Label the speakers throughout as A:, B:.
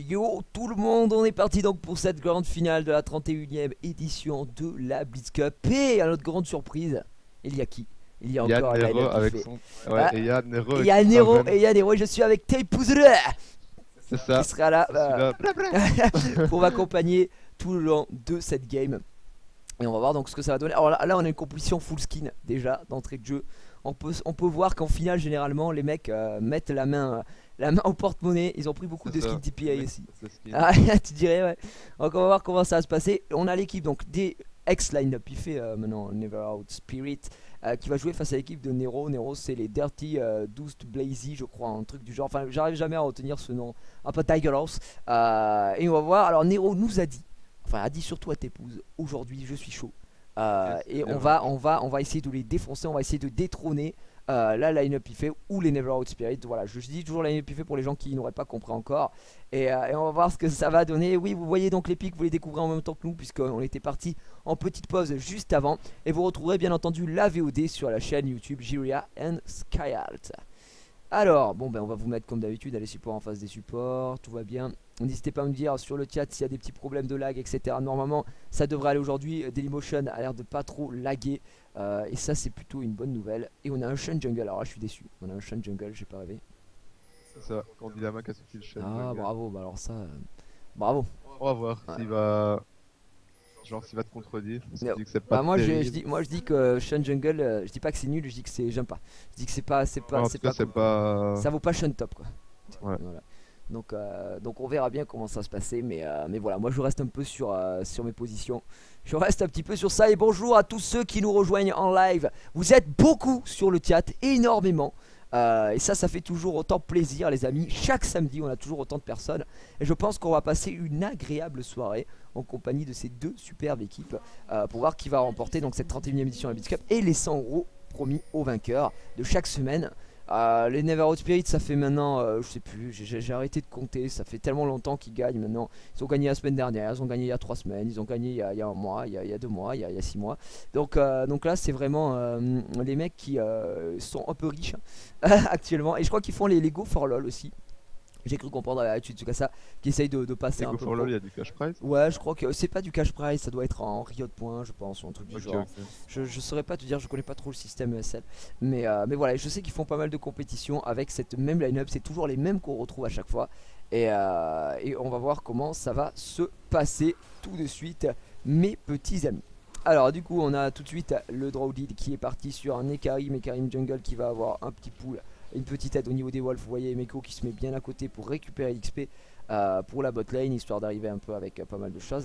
A: Yo tout le monde, on est parti donc pour cette grande finale de la 31e édition de la Blitz Cup. Et à notre grande surprise, il y a qui? Il y a
B: Il y a
A: encore
B: Nero
A: Lionel qui
B: avec
A: fait.
B: son.
A: Ah,
B: Ouais, et il y a Nero
A: il y
B: avec
A: a
B: son
A: Nero,
B: Draven.
A: et il y a Nero, et je suis avec Taipuzre
B: C'est
A: qui
B: ça.
A: sera là
B: Celui-là.
A: pour m'accompagner tout le long de cette game. Et on va voir donc ce que ça va donner. Alors là, on a une composition full skin déjà d'entrée de jeu. On peut voir qu'en finale généralement les mecs mettent la main au porte-monnaie. Ils ont pris beaucoup
B: C'est
A: de
B: ça.
A: skins TPA ici.
B: C'est ce qu'il-
A: Ah, tu dirais, ouais. Donc on va voir comment ça va se passer. On a l'équipe donc des ex-line-up. Il fait maintenant Never Out Spirit qui va jouer face à l'équipe de Nero. Nero, c'est les Dirty Dust Blazy, je crois, un truc du genre. Enfin, j'arrive jamais à retenir ce nom. Un peu Tiger House. Et on va voir. Alors, Nero nous a dit, enfin, a dit surtout à Tepouze, aujourd'hui je suis chaud.
B: Yes,
A: Et
B: bien
A: on va essayer de les défoncer, on va essayer de détrôner la line-up IFE ou les Never Out Spirit. Voilà, je dis toujours la line-up IFE pour les gens qui n'auraient pas compris encore. Et on va voir ce que ça va donner. Oui, vous voyez donc les pics, vous les découvrez en même temps que nous, puisqu'on était parti en petite pause juste avant. Et vous retrouverez bien entendu la VOD sur la chaîne YouTube Jiria and Skyalt. Alors, bon, ben on va vous mettre comme d'habitude, les supports en face des supports, tout va bien. N'hésitez pas à me dire sur le chat s'il y a des petits problèmes de lag, etc. Normalement, ça devrait aller aujourd'hui. Dailymotion a l'air de pas trop laguer. Et ça, c'est plutôt une bonne nouvelle. Et on a un Shen Jungle. Alors là, je suis déçu. On a un Shen Jungle, j'ai pas rêvé.
B: C'est ça. Candidama qui a sorti le chef.
A: Ah, bravo. Bah alors ça, bravo.
B: On va voir
A: Ouais.
B: s'il va. Genre s'il va te contredire. Parce qu'il
A: Non.
B: dit que c'est pas
A: Bah moi
B: terrible.
A: je dis que Shen Jungle, je dis pas que c'est nul, je dis que c'est, j'aime pas. Je dis que c'est pas,
B: En tout cas, c'est
A: cool.
B: pas.
A: Ça vaut pas Shen Top quoi.
B: Ouais.
A: Voilà. Donc on verra bien comment ça va se passer, mais voilà, moi je reste un peu sur mes positions. Je reste un petit peu sur ça. Et bonjour à tous ceux qui nous rejoignent en live. Vous êtes beaucoup sur le chat, énormément. Et ça fait toujours autant plaisir les amis. Chaque samedi on a toujours autant de personnes. Et je pense qu'on va passer une agréable soirée en compagnie de ces deux superbes équipes pour voir qui va remporter donc cette 31e édition de la Blitz Cup et les 100 € promis aux vainqueurs de chaque semaine. Les Never Out Spirit, ça fait maintenant, je sais plus, j'ai arrêté de compter, ça fait tellement longtemps qu'ils gagnent maintenant. Ils ont gagné la semaine dernière, ils ont gagné il y a 3 semaines, ils ont gagné il y a un mois, il y a 2 mois, il y a 6 mois. Donc là, c'est vraiment les mecs qui sont un peu riches actuellement. Et je crois qu'ils font les Go for LOL aussi. J'ai cru comprendre à Tsukasa qui essaye de passer
B: Et
A: un
B: Go
A: peu
B: for
A: pro.
B: LOL, il y a du cash prize.
A: Ouais, je crois que c'est pas du cash prize, ça doit être en Riot Point, je pense, ou un truc du
B: Ok,
A: genre.
B: ok.
A: Je saurais pas te dire, je connais pas trop le système ESL. Mais voilà, je sais qu'ils font pas mal de compétitions avec cette même line-up. C'est toujours les mêmes qu'on retrouve à chaque fois. Et on va voir comment ça va se passer tout de suite, mes petits amis. Alors, du coup, on a tout de suite le Drowdid qui est parti sur un Ekarim Jungle qui va avoir un petit pool, une petite aide au niveau des Wolves. Vous voyez Meko qui se met bien à côté pour récupérer l'XP. Pour la bot lane, histoire d'arriver un peu avec pas mal de choses.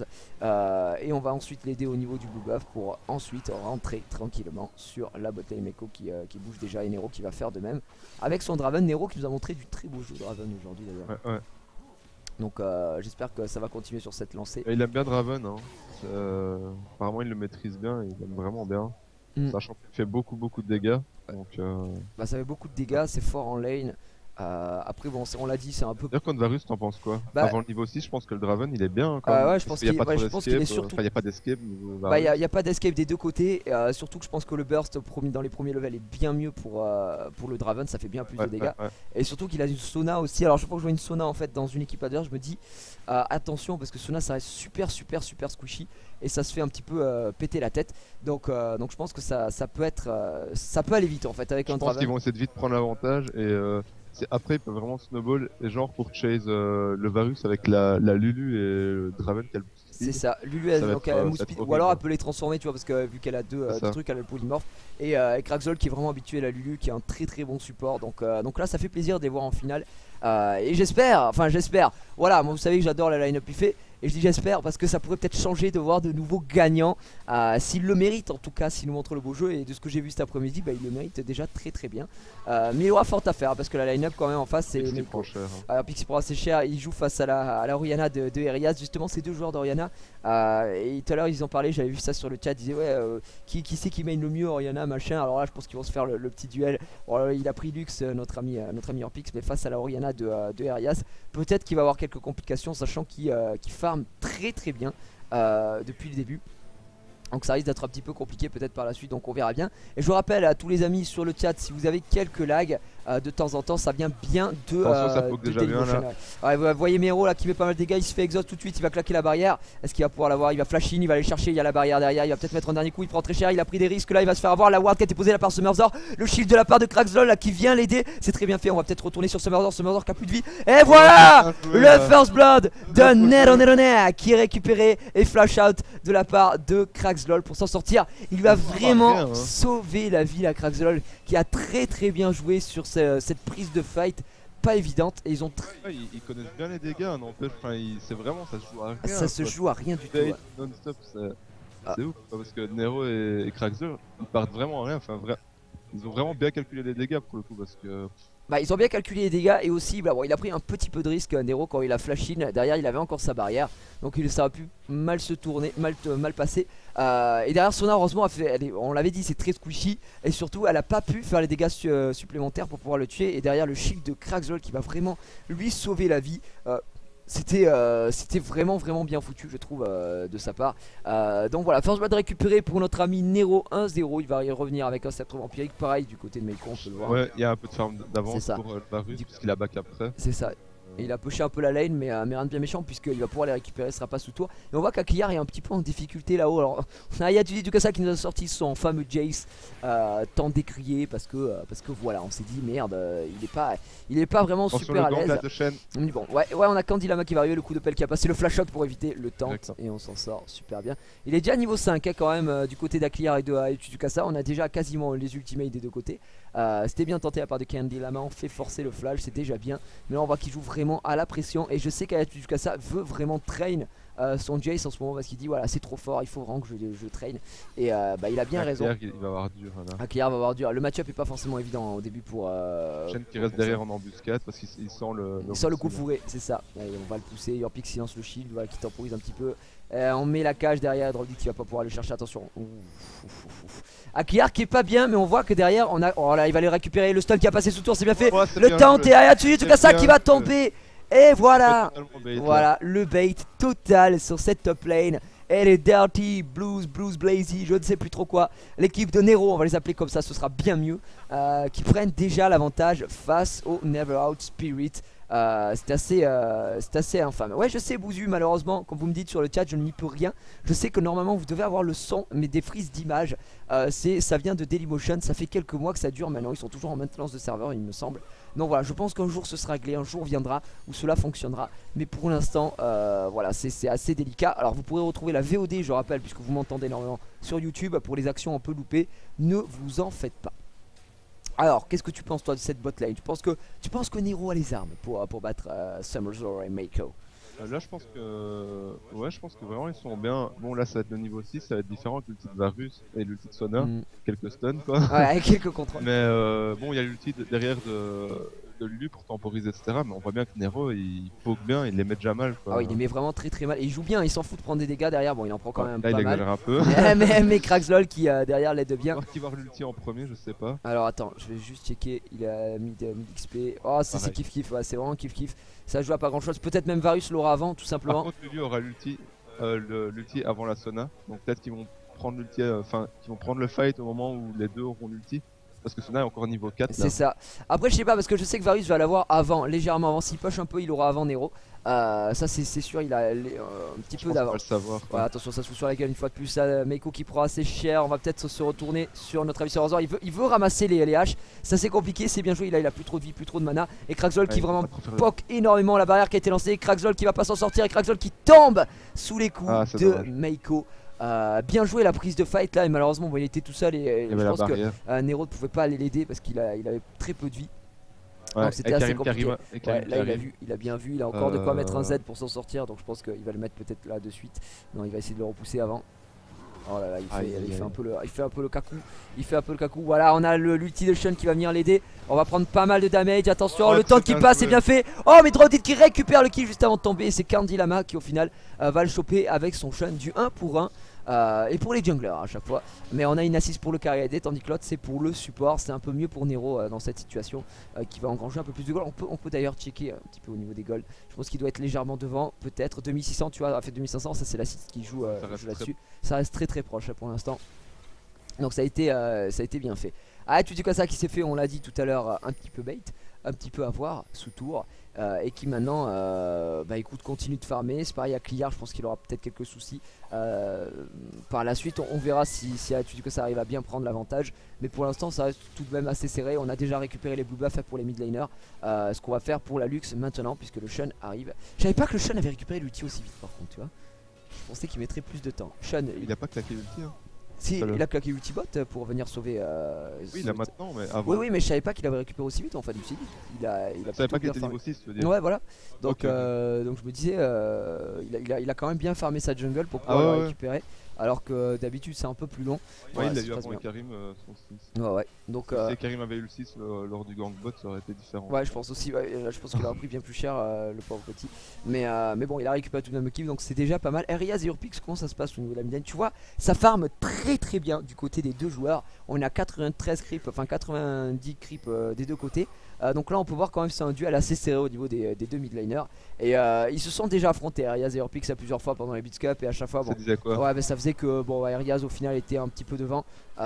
A: Et on va ensuite l'aider au niveau du blue buff pour ensuite rentrer tranquillement sur la bot lane. Meko qui bouge déjà et Nero qui va faire de même avec son Draven. Nero qui nous a montré du très beau jeu Draven aujourd'hui d'ailleurs.
B: Ouais, ouais.
A: Donc j'espère que ça va continuer sur cette lancée.
B: Et il aime bien Draven. Hein. Apparemment, il le maîtrise bien. Il aime vraiment bien. Sachant qu'il fait beaucoup de dégâts. Donc,
A: Bah, ça fait beaucoup de dégâts, c'est fort en lane. Après bon, on l'a dit, c'est un peu.
B: D'ailleurs, contre Varus, t'en penses quoi?
A: Bah,
B: Avant le niveau 6, je pense que le Draven il est bien quand même.
A: ouais, je pense qu'il est surtout.
B: Enfin, il n'y a pas d'escape.
A: Bah, y a pas d'escape des deux côtés. Surtout que je pense que le burst dans les premiers levels est bien mieux pour le Draven, ça fait bien plus de dégâts.
B: Ouais.
A: Et surtout qu'il a une Sona aussi. Alors, je crois que je vois une Sona en fait dans une équipe adverse. Je me dis attention parce que Sona ça reste super squishy et ça se fait un petit peu péter la tête. Donc je pense que ça peut aller vite en fait avec un
B: Je pense
A: Draven.
B: qu'ils vont essayer de vite prendre l'avantage et après ils peuvent vraiment snowball et genre pour chase le Varus avec la Lulu et le Draven qu'elle boost.
A: C'est ça, Lulu elle, donc, elle move speed, ou alors elle peut les transformer, tu vois, parce que vu qu'elle a deux trucs, elle a le polymorph. Et Kraxol qui est vraiment habitué à la Lulu, qui est un très bon support. Donc là, ça fait plaisir de les voir en finale. Et j'espère, voilà, moi vous savez que j'adore la line-up IFE. Et je dis j'espère parce que ça pourrait peut-être changer de voir de nouveaux gagnants. S'il le mérite en tout cas, s'il nous montre le beau jeu. Et de ce que j'ai vu cet après-midi, bah, il le mérite déjà très bien. Mais il aura fort à faire parce que la line-up quand même en face c'est
B: Pixie prend cher.
A: Alors Pixie prend assez cher, il joue face à la Orianna de Erias. Justement ces deux joueurs d'Orianna. Et tout à l'heure ils en parlaient, j'avais vu ça sur le chat. Ils disaient ouais qui c'est qui main le mieux Orianna machin. Alors là je pense qu'ils vont se faire le petit duel. Bon, il a pris Lux, notre ami Orpix, mais face à la Orianna de Erias, peut-être qu'il va avoir quelques complications sachant qu'il farm très bien depuis le début. Donc ça risque d'être un petit peu compliqué peut-être par la suite, donc on verra bien. Et je vous rappelle à tous les amis sur le chat, si vous avez quelques lags, de temps en temps. Ça vient bien de,
B: Attention, ça poke déjà bien,
A: Dailymotion. Ouais, vous voyez Mero là qui met pas mal de dégâts, il se fait exhaust tout de suite, il va claquer la barrière. Est-ce qu'il va pouvoir l'avoir? Il va flash in, il va aller chercher, il y a la barrière derrière, il va peut-être mettre un dernier coup, il prend très cher, il a pris des risques là, il va se faire avoir. La ward qui a été posée là par Summerzor, le shield de la part de Kraxlol là qui vient l'aider, c'est très bien fait. On va peut-être retourner sur Summerzor qui a plus de vie. Et voilà le first blood de Neronera qui est récupéré et flash out de la part de Kraxlol pour s'en sortir. Il lui a vraiment sauvé la vie à Kraxlol qui a très bien joué sur cette prise de fight pas évidente et ils ont
B: ils connaissent bien les dégâts, n'empêche, c'est vraiment, ça se joue à rien.
A: Ça se joue à rien du tout.
B: Non-stop, c'est ouf, parce que Nero et Kraxlol, ils partent vraiment à rien, ils ont vraiment bien calculé les dégâts pour le coup, parce que...
A: Bah, ils ont bien calculé les dégâts et aussi bah, bon, il a pris un petit peu de risque Nero quand il a flash in. Derrière il avait encore sa barrière, donc ça a pu mal se tourner, mal passer. Et derrière Sona heureusement on l'avait dit, c'est très squishy. Et surtout elle a pas pu faire les dégâts supplémentaires pour pouvoir le tuer. Et derrière le shield de Kraxlol qui va vraiment lui sauver la vie. C'était vraiment bien foutu je trouve de sa part. Donc voilà, first blood récupéré pour notre ami Nero 1-0. Il va y revenir avec un sceptre vampirique pareil du côté de Meiko, on peut le voir.
B: Ouais, il y a un peu de farm d'avance pour le Varus parce qu'il a back après.
A: C'est ça. Et il a pushé un peu la lane mais rien de bien méchant puisqu'il va pouvoir les récupérer, ce sera pas sous tour. Et on voit qu'Akliar est un petit peu en difficulté là-haut. Alors on a Yatuzi Dukasa qui nous a sorti son fameux Jace tant décrié parce que voilà, on s'est dit merde, il est pas vraiment super à l'aise. Bon, ouais, on a Candy Lama qui va arriver, le coup de pelle qui a passé, le flash out pour éviter le taunt et on s'en sort super bien. Il est déjà niveau 5 hein, quand même du côté d'Akliar et de Dukasa. On a déjà quasiment les ultimates des deux côtés. C'était bien tenté à part de Candy Lama, on fait forcer le flash, c'est déjà bien. Mais là on voit qu'il joue vraiment à la pression et je sais qu'Ayatsuka veut vraiment train son Jace en ce moment parce qu'il dit voilà c'est trop fort, il faut vraiment que je train. Et bah il a bien raison.
B: Il va avoir dur là.
A: Akliar va avoir dur. Le match-up est pas forcément évident au début pour
B: Shen qui reste derrière en embuscade parce qu'il sent le
A: coup fourré, c'est ça. Et on va le pousser, Yorpik silence le shield, voilà, qui temporise un petit peu. On met la cage derrière, Drolldy qui va pas pouvoir le chercher, attention. Akliar qui est pas bien, mais on voit que derrière on a. Oh là, il va aller récupérer le stun qui a passé sous tour, c'est bien fait. Le taunt et Ayatsuji Tsukasa qui va tomber. Et voilà, voilà le bait total sur cette top lane. Et les Dirty Blues Blazy, je ne sais plus trop quoi. L'équipe de Nero, on va les appeler comme ça, ce sera bien mieux. Qui prennent déjà l'avantage face au Never Out Spirit. C'est assez infâme. Ouais, je sais Bouzu, malheureusement comme vous me dites sur le chat je n'y peux rien. Je sais que normalement vous devez avoir le son mais des frises d'image. Ça vient de Dailymotion, ça fait quelques mois que ça dure maintenant. Ils sont toujours en maintenance de serveur il me semble. Donc voilà, je pense qu'un jour ce sera réglé, un jour viendra où cela fonctionnera. Mais pour l'instant voilà, c'est assez délicat. Alors vous pourrez retrouver la VOD je rappelle puisque vous m'entendez énormément sur YouTube. Pour les actions un peu loupées, ne vous en faites pas. Alors, qu'est-ce que tu penses toi de cette botlane? Tu penses que Nero a les armes pour battre Summerzor et Meiko?
B: Là je pense que vraiment ils sont bien. Bon là ça va être le niveau 6, ça va être différent avec l'ulti de Varus et l'ulti de Sona, quelques stuns quoi.
A: Ouais, quelques contrôles.
B: Mais bon il y a l'ulti derrière de Lulu pour temporiser etc. Mais on voit bien que Nero il poke bien, il les met déjà mal quoi.
A: Ah oui, il les met vraiment très mal et il joue bien, il s'en fout de prendre des dégâts derrière, bon il en prend quand même
B: là,
A: pas
B: il
A: mal.
B: exagère un peu.
A: mais Kraxlol qui derrière l'aide bien.
B: Qui va avoir l'ulti en premier, je sais pas.
A: Alors attends, je vais juste checker, il a mis XP. Oh c'est kiff, ouais, c'est vraiment kiff. Ça joue à pas grand chose, peut-être même Varus l'aura avant tout simplement.
B: Par contre Lulu aura l'ulti avant la Sona, donc peut-être qu'ils vont prendre l'ulti, qu'ils vont prendre le fight au moment où les deux auront l'ulti. Parce que Sona est encore niveau 4.
A: C'est ça. Après je sais pas parce que je sais que Varus va l'avoir avant, légèrement avant. S'il push un peu il aura avant Nero. Ça c'est sûr, il a un petit peu d'avance. Ouais, attention ça se fout sur la gueule une fois de plus. Meiko qui prend assez cher. On va peut-être se retourner sur notre ami Summerzor. Il veut ramasser les haches. Ça c'est compliqué, c'est bien joué. Il a plus trop de vie, plus trop de mana. Et Kraxlol qui vraiment poke énormément la barrière qui a été lancée. Kraxlol qui va pas s'en sortir. Et Kraxlol qui tombe sous les coups de Meiko. Bien joué la prise de fight là et malheureusement bon, il était tout seul et je pense que Nero ne pouvait pas aller l'aider parce qu'il avait très peu de vie.
B: Ouais,
A: donc c'était assez compliqué.
B: Ouais,
A: là il a bien vu, il a encore de quoi mettre un Z pour s'en sortir donc je pense qu'il va le mettre peut-être là de suite. Non il va essayer de le repousser avant. Oh là là il fait un peu le cacou. Voilà on a l'ulti de Shen qui va venir l'aider. On va prendre pas mal de damage. Attention le temps qui passe c'est bien fait. Oh mais Drolldy qui récupère le kill juste avant de tomber. C'est Candy Lama qui au final va le choper avec son Shen du 1 pour 1. Et pour les junglers à chaque fois. Mais on a une assist pour le carry AD tandis que l'autre c'est pour le support. C'est un peu mieux pour Nero dans cette situation qui va engranger un peu plus de gold. On peut d'ailleurs checker un petit peu au niveau des golds. Je pense qu'il doit être légèrement devant. Peut-être 2600 tu vois, a fait 2500. Ça c'est l'assist qui joue là-dessus. Ça reste très proche pour l'instant. Donc ça a été bien fait. Ah, tu dis quoi ça qui s'est fait, on l'a dit tout à l'heure, un petit peu bait, un petit peu à voir sous tour. Et qui maintenant bah écoute continue de farmer. C'est pareil à Cliard, je pense qu'il aura peut-être quelques soucis par la suite. On verra si tu dis que ça arrive à bien prendre l'avantage. Mais pour l'instant ça reste tout de même assez serré. On a déjà récupéré les blue buffs pour les mid laners. Ce qu'on va faire pour la luxe maintenant, puisque le Shun arrive. Je savais pas que le Shun avait récupéré l'ulti aussi vite par contre, tu vois. Je pensais qu'il mettrait plus de temps. Shun,
B: Il a pas claqué l'ulti hein.
A: Si, il a claqué l'ultibot pour venir sauver.
B: Oui, il a maintenant, mais avant.
A: Oui, mais je savais pas qu'il avait récupéré aussi vite en fait. Il a
B: Je savais pas qu'il était niveau 6, tu veux dire.
A: Ouais, voilà. Donc,
B: Ok.
A: donc je me disais, il a quand même bien farmé sa jungle pour pouvoir le récupérer. Alors que d'habitude c'est un peu plus long.
B: Ouais, il l'a
A: ça
B: eu
A: se passe
B: avant
A: bien.
B: avec Karim son 6.
A: Ouais, ouais. Donc,
B: Si Karim avait eu le 6 lors du gangbot, ça aurait été différent.
A: ouais, je pense aussi. Ouais, là, je pense qu'il a pris bien plus cher le pauvre petit. Mais bon, il a récupéré tout de même le kill, donc c'est déjà pas mal. Riaz et Urpix, comment ça se passe au niveau de la mid lane? Tu vois, ça farme très bien du côté des deux joueurs. On a 93 creeps, enfin 90 creeps des deux côtés. Donc là on peut voir quand même c'est un duel assez serré au niveau des deux mid laners. Et ils se sont déjà affrontés, Riaz et Urpix, à plusieurs fois pendant les Beats Cup. Et à chaque fois, bon,
B: Ça disait quoi?
A: ouais, mais ça faisait que bon, Riaz au final était un petit peu devant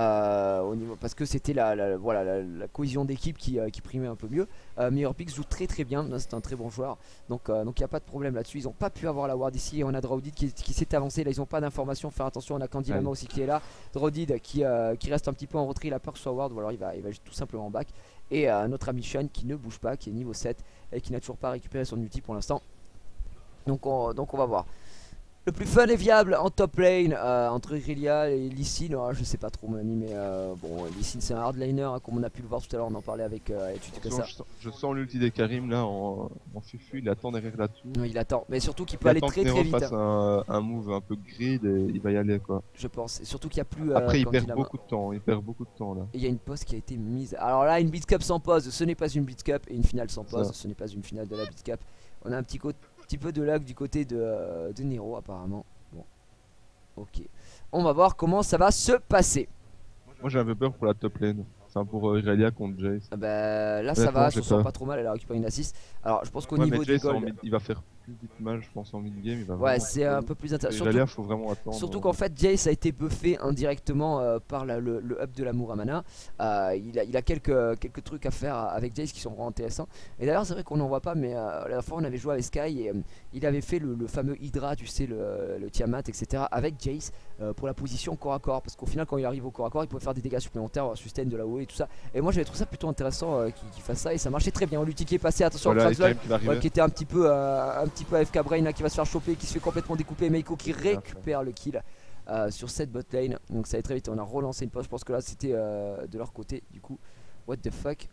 A: au niveau, parce que c'était voilà, la cohésion d'équipe qui primait un peu mieux. Mais Urpix joue très bien, c'est un très bon joueur. Donc il n'y a pas de problème là-dessus. Ils n'ont pas pu avoir la ward ici. Et on a Draudid qui s'est avancé. Là ils n'ont pas d'informations, faire attention. On a Candy Lama aussi qui est là. Draudid qui reste un petit peu en retrait. Il a peur que ce soit ward, ou alors il va tout simplement en back. Et notre ami Shun qui ne bouge pas, qui est niveau 7 et qui n'a toujours pas récupéré son ulti pour l'instant. Donc on va voir. Le plus fun et viable en top lane entre Irelia et Lee Sin, je sais pas trop mon ami, mais bon, Lee Sin c'est un hardliner hein, comme on a pu le voir tout à l'heure, on en parlait avec ça.
B: Je sens l'ulti des Karim là en fufu, il attend derrière la tour.
A: Non, il attend, mais surtout qu'il peut aller très vite.
B: Fasse un move un peu grid et il va y aller quoi.
A: Je pense, et surtout qu'il n'y a plus.
B: Après il perd beaucoup de temps, là.
A: Et il y a une pause qui a été mise. Alors là, une Beats Cup sans pause, ce n'est pas une Beats Cup, et une finale sans pause, ce n'est pas une finale de la Beats Cup. On a un petit peu de lag du côté de Nero apparemment. Bon, ok. On va voir comment ça va se passer.
B: Moi j'ai un peu peur pour la top lane. C'est pour Irelia contre Jace.
A: Bah, là ça va, je sens pas trop mal, elle a récupéré une assist. Alors je pense qu'au niveau du gold,
B: il va faire plus vite mal je pense en mid game.
A: Ouais, c'est un peu plus intéressant.
B: Irelia faut vraiment attendre.
A: Surtout qu'en fait Jace a été buffé indirectement par le up de la Muramana. Il a quelques trucs à faire avec Jace qui sont vraiment intéressants. Et d'ailleurs c'est vrai qu'on n'en voit pas, mais la dernière fois on avait joué avec Sky et il avait fait le fameux Hydra, tu sais, le Tiamat, etc. avec Jace pour la position corps à corps. Parce qu'au final quand il arrive au corps à corps il pouvait faire des dégâts supplémentaires, sustain de là-haut et tout ça. Et moi j'avais trouvé ça plutôt intéressant qu'il fasse ça et ça marchait très bien. L'ulti qui est passé, attention
B: voilà,
A: qui était un petit peu AFK Brain là, qui va se faire choper, qui se fait complètement découper. Meiko qui récupère le kill sur cette bot lane. Donc ça allait très vite, on a relancé une pause. Je pense que là c'était de leur côté du coup. What the fuck.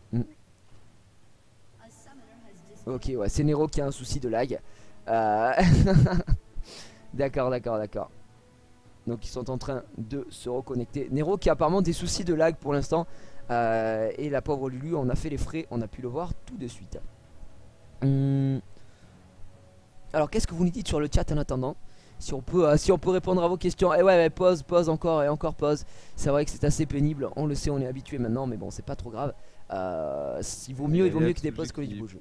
A: Ok, ouais, c'est Nero qui a un souci de lag. D'accord. Donc ils sont en train de se reconnecter. Nero qui a apparemment des soucis de lag pour l'instant. Et la pauvre Lulu on a fait les frais, on a pu le voir tout de suite. Alors qu'est-ce que vous nous dites sur le chat en attendant, si on peut répondre à vos questions. Et ouais, pause encore et encore pause. C'est vrai que c'est assez pénible, on le sait, on est habitué maintenant, mais bon c'est pas trop grave. Il vaut mieux que des pauses que les beaux jeux.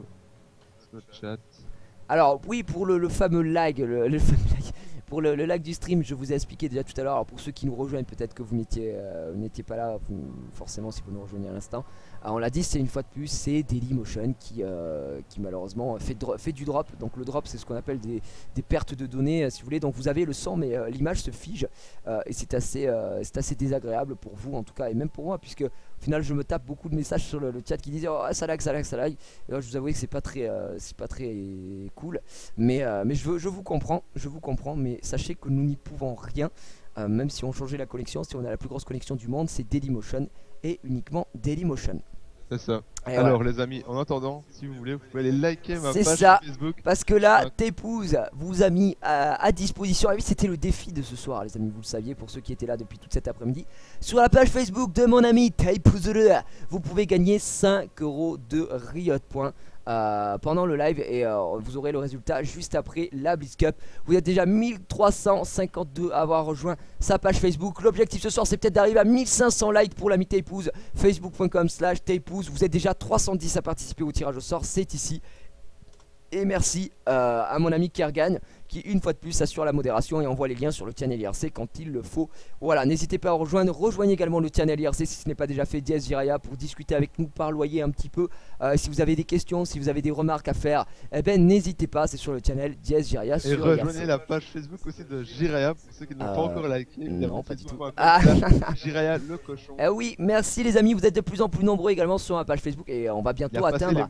A: Alors oui, pour le fameux lag, pour le lag du stream, je vous ai expliqué déjà tout à l'heure. Alors pour ceux qui nous rejoignent, peut-être que vous n'étiez pas là, forcément si vous nous rejoignez à l'instant. On l'a dit, c'est une fois de plus, c'est Dailymotion qui malheureusement fait du drop. Donc le drop c'est ce qu'on appelle des pertes de données si vous voulez. Donc vous avez le son mais l'image se fige et c'est assez désagréable pour vous en tout cas et même pour moi, puisque au final je me tape beaucoup de messages sur le chat qui disaient oh, ça lag. Et là je vous avoue que c'est pas très cool, mais je vous comprends, mais sachez que nous n'y pouvons rien. Même si on changeait la connexion, si on a la plus grosse connexion du monde, c'est Dailymotion et uniquement Dailymotion.
B: C'est ça.
A: Et
B: alors
A: voilà.
B: Les amis, en attendant, si vous voulez, vous pouvez aller liker ma
A: C'est
B: page
A: ça,
B: Facebook.
A: parce que là, Tapeouz vous a mis à disposition. Et oui, c'était le défi de ce soir, les amis, vous le saviez, pour ceux qui étaient là depuis toute cet après-midi. Sur la page Facebook de mon ami Tapeouz, vous pouvez gagner 5 € de Riot Points pendant le live et vous aurez le résultat juste après la Blitz Cup. Vous êtes déjà 1352 à avoir rejoint sa page Facebook. L'objectif ce soir c'est peut-être d'arriver à 1500 likes pour l'ami Tapeouz. Facebook.com/Tapeouz. Vous êtes déjà 310 à participer au tirage au sort, c'est ici. Et merci à mon ami Kergan qui une fois de plus assure la modération et envoie les liens sur le channel IRC quand il le faut. Voilà, n'hésitez pas à rejoindre, rejoignez également le channel IRC si ce n'est pas déjà fait, Diaz Jiraya, pour discuter avec nous, parloyer un petit peu. Si vous avez des questions, si vous avez des remarques à faire, eh ben n'hésitez pas, c'est sur le channel Diaz Jiraya.
B: Et rejoignez la page Facebook aussi de Jiraya pour ceux qui ne l'ont pas encore liké.
A: Non, pas du tout.
B: Jiraya le cochon.
A: Oui, merci les amis, vous êtes de plus en plus nombreux également sur ma page Facebook et on va bientôt atteindre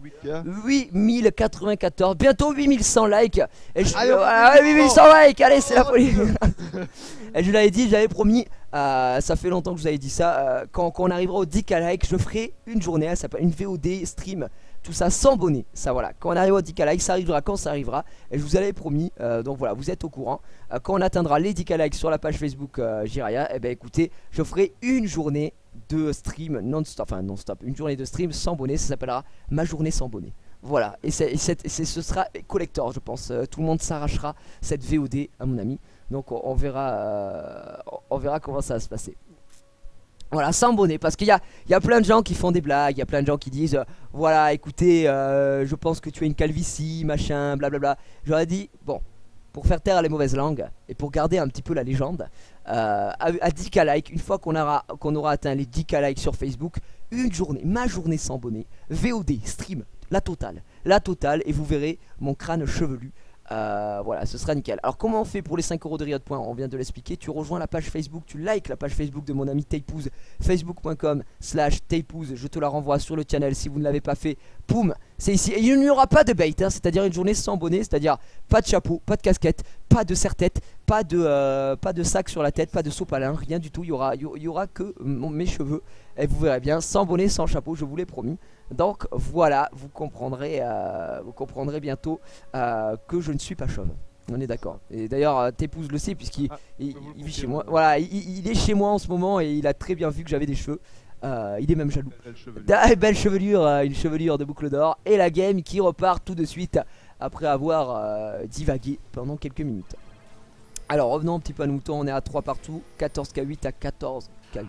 A: 8094, bientôt 8100 likes. Et je... 8100 likes, allez, c'est la folie. Et je l'avais dit, j'avais promis, ça fait longtemps que je vous avais dit ça, quand on arrivera au 10K likes, je ferai une journée, elle s'appelle une VOD stream, tout ça sans bonnet. Ça voilà, quand on arrivera au 10K likes, ça arrivera quand ça arrivera. Et je vous avais promis, donc voilà, vous êtes au courant. Quand on atteindra les 10K likes sur la page Facebook Jiraya, et ben écoutez, je ferai une journée de stream non-stop, enfin non-stop, une journée de stream sans bonnet, ça s'appellera ma journée sans bonnet. Voilà, et ce sera collector, je pense. Tout le monde s'arrachera cette VOD à mon ami. Donc on verra comment ça va se passer. Voilà, sans bonnet, parce qu'il y a plein de gens qui font des blagues, il y a plein de gens qui disent voilà, écoutez, je pense que tu as une calvitie, machin, blablabla. J'aurais dit, bon, pour faire taire les mauvaises langues et pour garder un petit peu la légende, à 10K likes, une fois qu'on aura atteint les 10K likes sur Facebook, une journée, ma journée sans bonnet, VOD, stream, la totale, et vous verrez mon crâne chevelu. Voilà, ce sera nickel. Alors comment on fait pour les 5 € de Riot Point? On vient de l'expliquer. Tu rejoins la page Facebook, tu likes la page Facebook de mon ami Tapeouz, facebook.com/Tapeouz. Je te la renvoie sur le channel si vous ne l'avez pas fait. Poum, c'est ici. Et il n'y aura pas de bait, hein, c'est-à-dire une journée sans bonnet, c'est-à-dire pas de chapeau, pas de casquette, pas de serre-tête, pas de sac sur la tête, pas de sopalin, rien du tout. Il y aura que mes cheveux. Et vous verrez bien, sans bonnet, sans chapeau, je vous l'ai promis. Donc voilà, vous comprendrez bientôt que je ne suis pas chauve. On est d'accord. Et d'ailleurs, Tapeouz le sait puisqu'il vit chez moi. Voilà, il est chez moi en ce moment et il a très bien vu que j'avais des cheveux. Il est même jaloux. Belle chevelure, une chevelure de boucle d'or. Et la game qui repart tout de suite après avoir divagué pendant quelques minutes. Alors revenons un petit peu à nos moutons, on est à 3 partout, 14K8 à 14K8.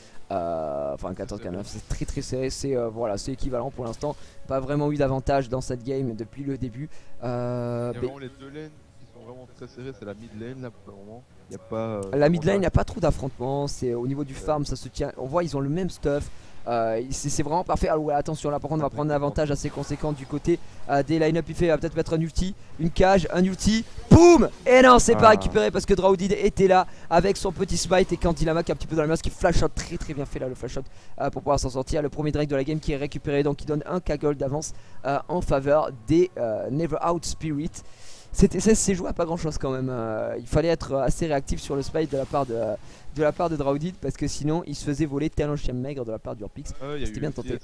A: Enfin 14K9, c'est très serré, c'est voilà, c'est équivalent pour l'instant. Pas vraiment eu d'avantage dans cette game depuis le début.
B: Il y a vraiment les deux lanes qui sont vraiment très serrées, c'est la mid lane là pour le moment. Il y a pas,
A: la mid lane, il n'y a pas trop d'affrontements, c'est au niveau du farm, ça se tient. On voit, ils ont le même stuff. C'est vraiment parfait. Alors ouais, attention là par contre on va prendre un avantage assez conséquent du côté des line-up. Il va peut-être mettre un ulti, une cage, un ulti, boum. Et non, c'est pas récupéré parce que Draudid était là avec son petit smite et Candilama qui est un petit peu dans la masse, qui flash shot, très bien fait là le flash shot pour pouvoir s'en sortir. Le premier Drake de la game qui est récupéré, donc qui donne un K-Gold d'avance en faveur des Never Out Spirit. C'est joué à pas grand chose quand même. Il fallait être assez réactif sur le spike de la part de Draudid parce que sinon il se faisait voler tel un chien maigre de la part d'Urpix. C'était bien tenté.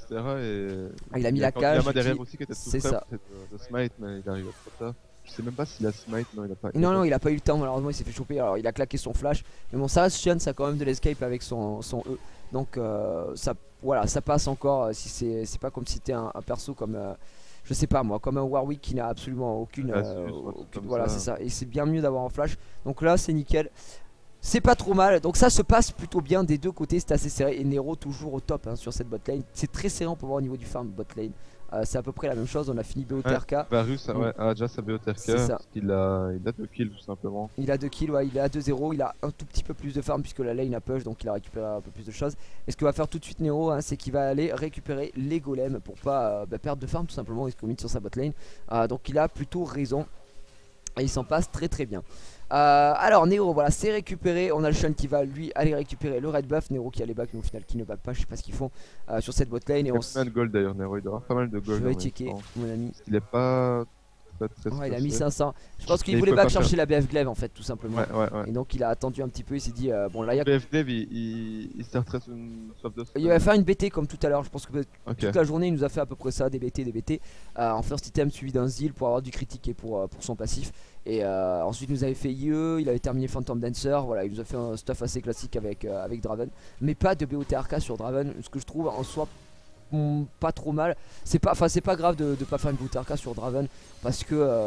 A: Il a mis la cage.
B: C'est ça. De smite, mais il arrive trop tard. Je sais même pas s'il a smite, non il a pas.
A: Non, il a pas eu le temps malheureusement, il s'est fait choper. Alors il a claqué son flash. Mais bon, ça reste Sion, ça a quand même de l'escape avec son E. Donc voilà, ça passe encore. Si c'est pas comme si c'était un perso comme. Je sais pas moi, comme un Warwick qui n'a absolument aucune voilà, c'est ça. Et c'est bien mieux d'avoir un flash. Donc là c'est nickel. C'est pas trop mal. Donc ça se passe plutôt bien des deux côtés. C'est assez serré. Et Nero toujours au top hein, sur cette bot lane. C'est très serré, on peut voir au niveau du farm bot lane. C'est à peu près la même chose. On a fini BOTRK.
B: Varus a déjà sa BOTRK. Il a 2 kills tout simplement.
A: Il a 2 kills, ouais, il est à 2-0. Il a un tout petit peu plus de farm puisque la lane a push. Donc il a récupéré un peu plus de choses. Et ce que va faire tout de suite Nero, hein, c'est qu'il va aller récupérer les golems pour pas perdre de farm tout simplement. Il se commit sur sa bot lane. Donc il a plutôt raison. Et il s'en passe très bien. Alors Nero, voilà, c'est récupéré. On a le Sean qui va lui aller récupérer le red buff. Nero qui a les back mais au final qui ne back pas. Je sais pas ce qu'ils font sur cette bot lane.
B: Il a pas mal de gold d'ailleurs Nero, il doit avoir pas mal de gold.
A: Je vais checker mon ami.
B: Il est pas très
A: il a mis 500. Je pense qu'il voulait back chercher la BF Glaive en fait tout simplement. Et donc il a attendu un petit peu, il s'est dit bon là il y a...
B: BF Glaive il s'est retraité une soif de...
A: Il va faire une BT comme tout à l'heure. Je pense que toute la journée il nous a fait à peu près ça, des BT en first item suivi d'un Zeal pour avoir du critique et pour son passif. Et ensuite il nous avait fait IE, il avait terminé Phantom Dancer, voilà, il nous a fait un stuff assez classique avec Draven. Mais pas de BOTRK sur Draven, ce que je trouve en soi pas trop mal. C'est pas grave de pas faire une BOTRK sur Draven parce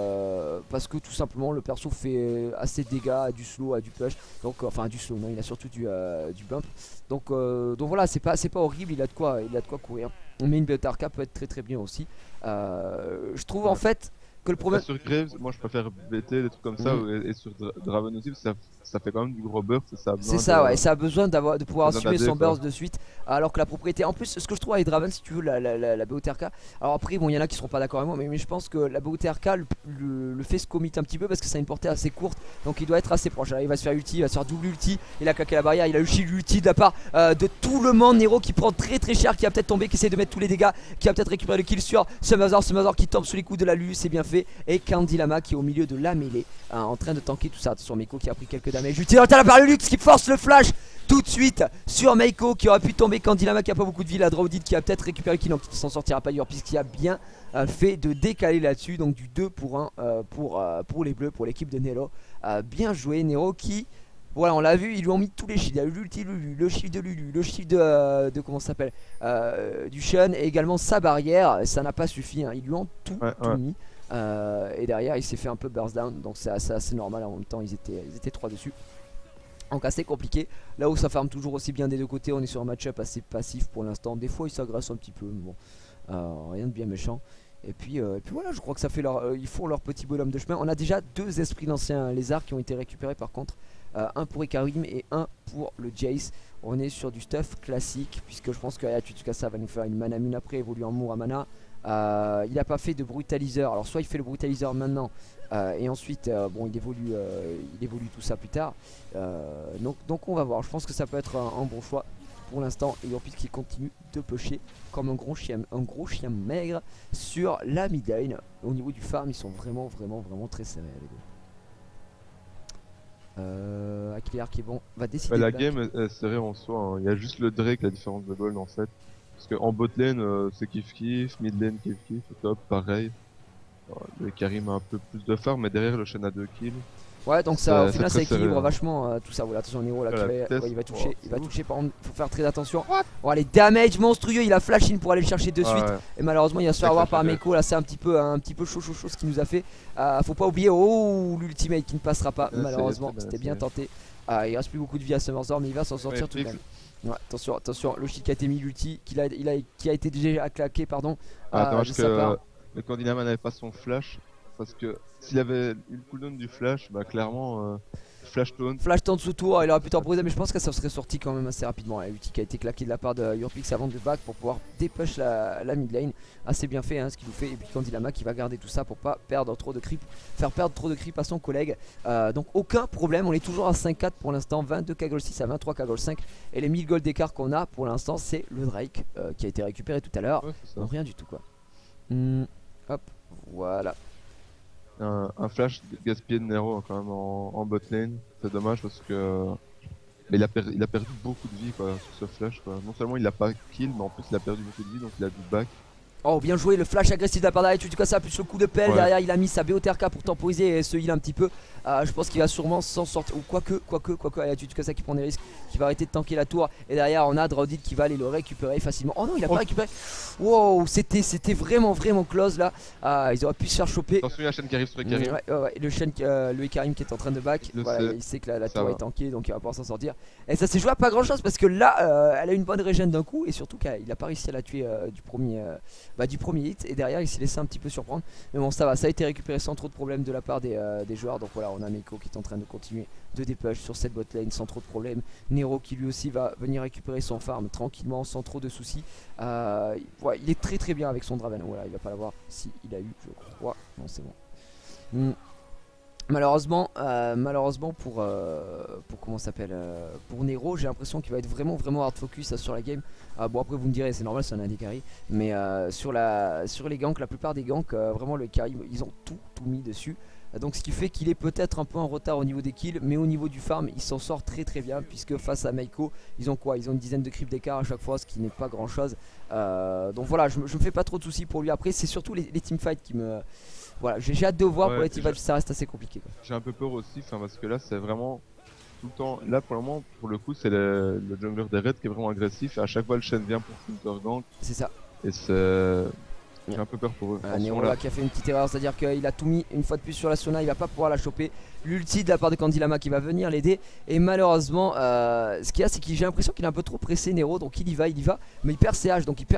A: que tout simplement le perso fait assez de dégâts, a du slow, a du push. Donc enfin du slow, non, il a surtout du bump. Donc voilà, c'est pas horrible, il a de quoi courir. Mais une BOTRK peut être très bien aussi. Je trouve en fait que le problème.
B: Sur Graves, moi je préfère BT, des trucs comme ça, et sur Draven aussi, ça fait quand même du gros burst.
A: C'est ça, ouais, ça a besoin de pouvoir assumer son burst
B: quoi.
A: de suite. Alors que la propriété, en plus, ce que je trouve avec Draven, si tu veux, la BOTRK. Alors après, bon, il y en a qui seront pas d'accord avec moi, mais je pense que la BOTRK le fait se commit un petit peu parce que ça a une portée assez courte, donc il doit être assez proche. Alors, il va se faire ulti, il va se faire double ulti, il a claqué la barrière, il a eu shield ulti de la part de tout le monde. Nero qui prend très cher, qui va peut-être tomber, qui essaie de mettre tous les dégâts, qui va peut-être récupérer le kill sur Summerzor qui tombe sous les coups de la Lulu, c'est bien fait. Et Candy Lama qui est au milieu de la mêlée, en train de tanker tout ça. Attention, Meiko qui a pris quelques damage. Ulti dans la part de Lux qui force le flash tout de suite sur Meiko qui aurait pu tomber. Candy Lama qui a pas beaucoup de vie, la Draudite qui a peut-être récupéré le kill, donc qui s'en sortira pas dur puisqu'il a bien fait de décaler là-dessus. Donc du 2 pour 1 pour les bleus, pour l'équipe de Nero. Bien joué Nero qui... Voilà, on l'a vu, ils lui ont mis tous les shields. Il y a eu l'ulti Lulu, le shield de Lulu, le shield de comment ça s'appelle, du Shun, et également sa barrière. Ça n'a pas suffi, hein. Ils lui ont tout mis. Et derrière, il s'est fait un peu burst down, donc c'est assez normal. En même temps, ils étaient 3 dessus. Donc assez compliqué. Là où ça farme toujours aussi bien des deux côtés, on est sur un match-up assez passif pour l'instant. Des fois, ils s'agressent un petit peu, mais bon, rien de bien méchant. Et puis voilà, je crois que ça fait ils font leur petit bonhomme de chemin. On a déjà 2 esprits d'anciens lézards qui ont été récupérés par contre. Un pour Ikarim et un pour le Jace. On est sur du stuff classique, puisque je pense que Tsukasa va nous faire une mana mine après, évoluer en Muramana. Il n'a pas fait de brutaliseur, alors soit il fait le brutaliseur maintenant et ensuite bon il évolue tout ça plus tard. Donc on va voir, je pense que ça peut être un bon choix pour l'instant. Et Yorpis qui continue de pusher comme un gros chien maigre sur la mid lane. Au niveau du farm, ils sont vraiment très serrés les deux. Akiliar qui est bon, va décider.
B: La game est serrée en soi, hein. Il y a juste le Drake, la différence de gold en fait. Parce que en bot lane c'est kiff, mid lane kiff, top pareil. Le Karim a un peu plus de farm, mais derrière le Shen a 2 kills.
A: Ouais, donc ça, au final ça équilibre
B: serré,
A: vachement tout ça. Voilà, attention Nero là, il va toucher, par contre, il faut faire très attention. Bon, les damage monstrueux, il a flash in pour aller le chercher de suite. Et malheureusement, il va se faire avoir par Meiko. Là, c'est un petit peu chaud ce qu'il nous a fait. Faut pas oublier, l'ultimate qui ne passera pas, malheureusement. C'était bien tenté. Il reste plus beaucoup de vie à Summerzor, mais il va s'en sortir tout de même. Ouais, attention, le shield qui a été mis, l'ulti qui a été déjà claqué, pardon.
B: Dommage que le Candy Lama n'avait pas son flash. Parce que s'il avait eu le cooldown du flash, bah clairement flash taunt
A: sous tour, il aurait pu temporiser, mais je pense que ça serait sorti quand même assez rapidement. La ulti qui a été claquée de la part de Yorpix avant de back pour pouvoir dépush la mid lane. Assez bien fait, hein, ce qu'il nous fait. Et puis Candy Lama qui va garder tout ça pour pas perdre trop de creep, faire perdre trop de creep à son collègue. Donc aucun problème, on est toujours à 5-4 pour l'instant, 22 Kaggle 6 à 23 Kaggle 5. Et les 1000 gold d'écart qu'on a pour l'instant, c'est le Drake qui a été récupéré tout à l'heure. Donc rien du tout quoi. Hop, voilà.
B: Un flash gaspillé de Nero quand même en bot lane, c'est dommage parce que mais il a perdu beaucoup de vie quoi sur ce flash quoi. Non seulement il a pas kill, mais en plus il a perdu beaucoup de vie, donc il a du back.
A: Oh bien joué, le flash agressif de la part d'Ayatsuka, plus le coup de pelle, derrière il a mis sa BOTRK pour temporiser et se heal un petit peu. Je pense qu'il va sûrement s'en sortir, ou quoique Ayatsuka qui prend des risques, qui va arrêter de tanker la tour. Et derrière on a Draudit qui va aller le récupérer facilement. Oh non, il a pas récupéré. Wow, c'était vraiment close là. Ils auraient pu se faire choper.
B: Attention, il y a Shen qui arrive sur Ikarim.
A: Ouais, le Ikarim qui est en train de back. Voilà, il sait que la tour est tankée, donc il va pouvoir s'en sortir. Et ça s'est joué à pas grand chose parce que là elle a une bonne régène d'un coup, et surtout qu'il a pas réussi à la tuer du premier hit, et derrière il s'est laissé un petit peu surprendre. Mais bon, ça va, ça a été récupéré sans trop de problèmes de la part des joueurs. Donc voilà, on a Meiko qui est en train de continuer de dépush sur cette bot lane sans trop de problèmes. Nero qui lui aussi va venir récupérer son farm tranquillement sans trop de soucis. Ouais, il est très bien avec son Draven. Voilà, il va pas l'avoir. Si, il a eu, je crois. Non, c'est bon. Malheureusement pour comment s'appelle, pour Nero, j'ai l'impression qu'il va être vraiment hard focus sur la game. Bon après vous me direz c'est normal, c'est un AD carry, mais sur les ganks, la plupart des ganks vraiment le carry, ils ont tout mis dessus. Donc ce qui fait qu'il est peut-être un peu en retard au niveau des kills, mais au niveau du farm il s'en sort très bien, puisque face à Meiko ils ont quoi, ils ont une dizaine de creeps d'écart à chaque fois, ce qui n'est pas grand chose. Donc voilà, je me fais pas trop de soucis pour lui. Après c'est surtout les teamfights qui me... Voilà, j'ai hâte de voir pour les teamfights, ça reste assez compliqué.
B: J'ai un peu peur aussi, parce que là c'est vraiment tout le temps, là pour le moment, pour le coup c'est le jungler des raids qui est vraiment agressif, et à chaque fois le Shen vient pour counter gank. C'est ça. Et c'est... J'ai un peu peur pour eux.
A: Nero là qui a fait une petite erreur, c'est à dire qu'il a tout mis une fois de plus sur la Sona, il va pas pouvoir la choper. L'ulti de la part de Candy Lama qui va venir l'aider. Et malheureusement ce qu'il y a, c'est que j'ai l'impression qu'il est un peu trop pressé Nero, donc il y va, mais il perd ses H, donc il perd la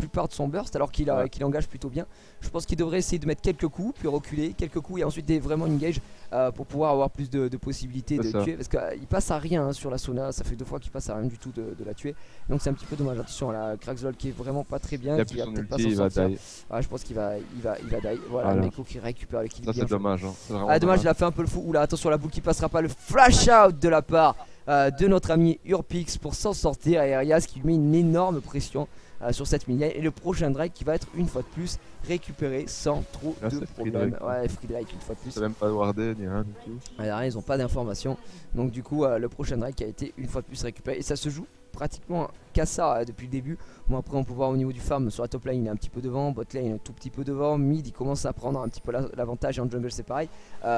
A: plupart de son burst alors qu'il engage plutôt bien. Je pense qu'il devrait essayer de mettre quelques coups, puis reculer, quelques coups et ensuite vraiment engage pour pouvoir avoir plus de possibilités de tuer. Parce qu'il passe à rien sur la Sona, ça fait 2 fois qu'il passe à rien du tout de la tuer. Donc c'est un petit peu dommage. Attention à la Kraxlol qui est vraiment pas très bien, qui va peut-être pas s'en sortir. Je pense qu'il va die. Voilà, Meiko qui récupère le kill.
B: Ça c'est dommage.
A: Dommage, il a fait un peu le fou. Oula, attention, la boule qui passera pas, le flash out de la part de notre ami Urpix pour s'en sortir. Et Arias qui lui met une énorme pression sur cette minière. Et le prochain Drake qui va être une fois de plus récupéré sans trop de problème. Ouais, Free Drake une fois de plus.
B: C'est même pas wardé ni rien du tout.
A: Ils ont pas d'informations. Donc du coup le prochain Drake a été une fois de plus récupéré. Et ça se joue pratiquement qu'à ça depuis le début. Bon, après on peut voir au niveau du farm sur la top lane il est un petit peu devant, bot lane un tout petit peu devant, mid il commence à prendre un petit peu l'avantage et en jungle c'est pareil.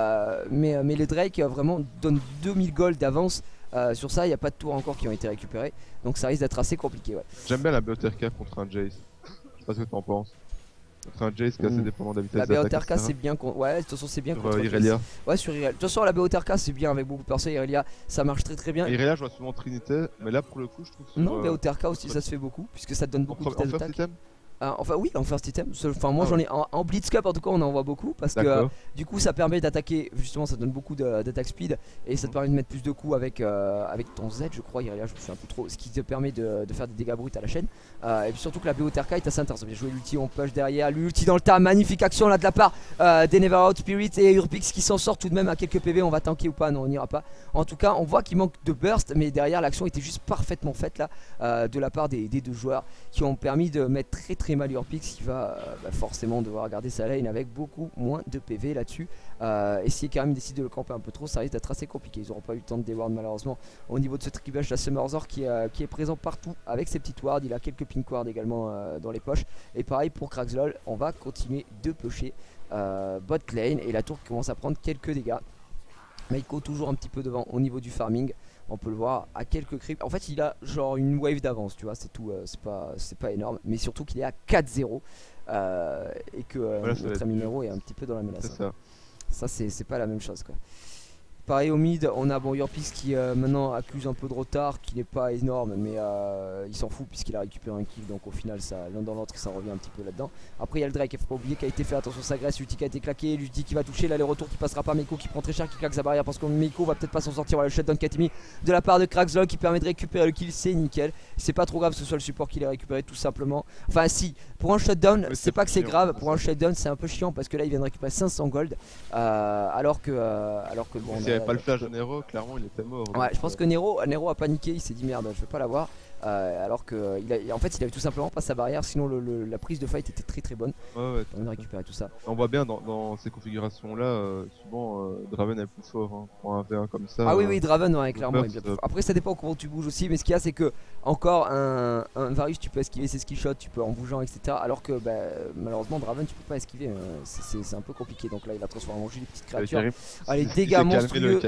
A: Mais les Drake vraiment donnent 2000 gold d'avance. Sur ça il n'y a pas de tours encore qui ont été récupérés. Donc ça risque d'être assez compliqué.
B: J'aime bien la BOTRK contre un Jace. Je sais pas ce que tu en penses. Contre un Jace qui est assez dépendant de la vitesse
A: d'attaque. La BOTRK c'est bien contre... Ouais, de toute façon c'est bien contre
B: Irelia.
A: Ouais, sur Irelia. De toute façon la BOTRK c'est bien avec beaucoup de persos. Irelia ça marche très bien.
B: Irelia je vois souvent Trinité, mais là pour le coup je trouve que
A: non, BOTRK aussi ça se fait beaucoup puisque ça te donne beaucoup de vitesse d'attaque. Enfin oui, en first item. Enfin moi j'en ai en Blitz Cup en tout cas on en voit beaucoup parce que du coup ça permet d'attaquer, justement ça donne beaucoup d'attaque speed et ça te permet de mettre plus de coups avec ton Z je crois. Irelia je me suis un peu trop, ce qui te permet de faire des dégâts bruts à la chaîne. Et puis surtout que la BOTRK est assez intéressante. Bien joué l'ulti, on push derrière, l'ulti dans le tas, magnifique action là de la part des Never Out Spirit et Urpix qui s'en sort tout de même à quelques PV. On va tanker ou pas? Non on n'ira pas. En tout cas on voit qu'il manque de burst mais derrière l'action était juste parfaitement faite là de la part des 2 joueurs qui ont permis de mettre très mal Urpix qui va forcément devoir garder sa lane avec beaucoup moins de PV là-dessus. Et si Karim décide de le camper un peu trop ça risque d'être assez compliqué. Ils n'auront pas eu le temps de déward malheureusement au niveau de ce tribush. La Summerzor qui est présent partout avec ses petites wards. Il a quelques pink wards également dans les poches. Et pareil pour Kraxlol, on va continuer de pusher bot lane et la tour qui commence à prendre quelques dégâts. Meiko toujours un petit peu devant au niveau du farming. On peut le voir à quelques creeps. En fait il a genre une wave d'avance tu vois, c'est tout, c'est pas énorme. Mais surtout qu'il est à 4-0 et que notre ami Nero est un petit peu dans la menace. Ça c'est pas la même chose quoi. Pareil au mid, on a Urpix qui maintenant accuse un peu de retard, qui n'est pas énorme, mais il s'en fout puisqu'il a récupéré un kill, donc au final l'un dans l'autre ça revient un petit peu là-dedans. Après il y a le Drake, il faut pas oublier qui a été fait, attention ça graisse, l'ulti qui a été claqué, l'ulti qui va toucher, l'aller-retour qui passera pas, Meiko qui prend très cher, qui claque sa barrière parce que Meiko va peut-être pas s'en sortir. Voilà le shutdown qui a été mis de la part de Kraxlol qui permet de récupérer le kill, c'est nickel. C'est pas trop grave que ce soit le support qui l'ait récupéré tout simplement. Enfin si, pour un shutdown c'est pas que c'est grave, pour un shutdown c'est un peu chiant parce que là il vient de récupérer 500 gold alors que bon...
B: S'il n'y avait pas le flash de Nero, clairement il était mort.
A: Ouais, je pense que Nero a paniqué, il s'est dit merde, je vais pas l'avoir. Alors que en fait il avait tout simplement pas sa barrière, sinon la prise de fight était très bonne.
B: Ouais,
A: on a récupéré tout ça.
B: On voit bien dans ces configurations là, souvent Draven est plus fort hein, pour un V1 comme ça.
A: Ah oui Draven ouais, clairement. Après ça dépend comment tu bouges aussi, mais ce qu'il y a c'est que encore un Varus tu peux esquiver ses skill shots, tu peux en bougeant etc. Alors que malheureusement Draven tu peux pas esquiver, c'est un peu compliqué. Donc là il a transformé en jus les petites créatures. Allez dégâts monstrueux.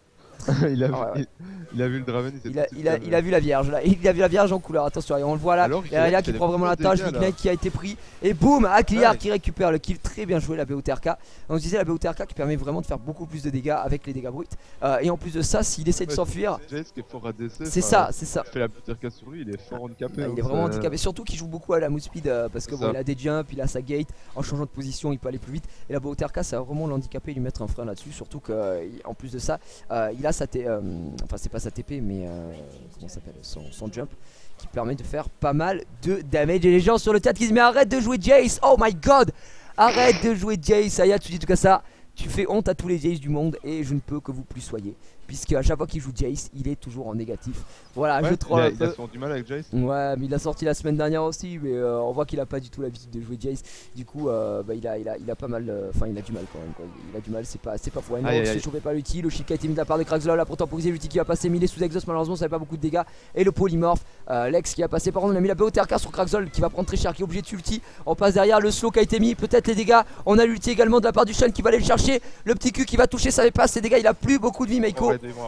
A: il
B: a vu le Draven,
A: il a vu la vierge là, il a vu la vierge en couleur, attention, et on le voit là, Irelia qui prend vraiment la tâche, Ignite qui a été pris, et boum, Akliar qui récupère le kill, très bien joué la BOTRK. On se disait la BOTRK qui permet vraiment de faire beaucoup plus de dégâts avec les dégâts bruts, et en plus de ça, s'il essaie de s'enfuir, c'est ça.
B: Fait la BOTRK sur lui, il est fort handicapé.
A: Il est vraiment handicapé, surtout qu'il joue beaucoup à la move speed, parce que bon, il a des jumps, il a sa gate, en changeant de position il peut aller plus vite, et la BOTRK ça va vraiment l'handicaper et lui mettre un frein là-dessus, surtout qu'en plus de ça, il a sa enfin c'est pas sa TP mais comment ça s'appelle, son jump qui permet de faire pas mal de damage. Et les gens sur le chat qui disent mais arrête de jouer Jace, oh my god, arrête de jouer Jace. Aya tu dis tout cas ça, tu fais honte à tous les Jace du monde et je ne peux que vous plus soyez, puisque à chaque fois qu'il joue Jace il est toujours en négatif. Voilà,
B: ouais,
A: je troll
B: il a souvent du mal avec Jace.
A: Ouais mais il a sorti la semaine dernière aussi, mais on voit qu'il a pas du tout l'habitude de jouer Jace. Du coup il a pas mal, enfin il a du mal quand même quoi. Il a du mal, c'est pas fou. Il se chauffait pas l'ulti, le shield qui a été mis de la part de Kraxlol là pour temporiser l'ulti qui va passer, mais il est sous exhaust malheureusement ça fait pas beaucoup de dégâts. Et le polymorphe, Lex qui a passé, par contre on a mis la BOTRK sur Kraxlol qui va prendre très cher, qui est obligé de ulti. On passe derrière, le slow qui a été mis, peut-être les dégâts. On a l'ulti également de la part du Shen qui va aller le chercher, le petit cul qui va toucher, ça fait pas ses dégâts, il a plus beaucoup de vie Meiko.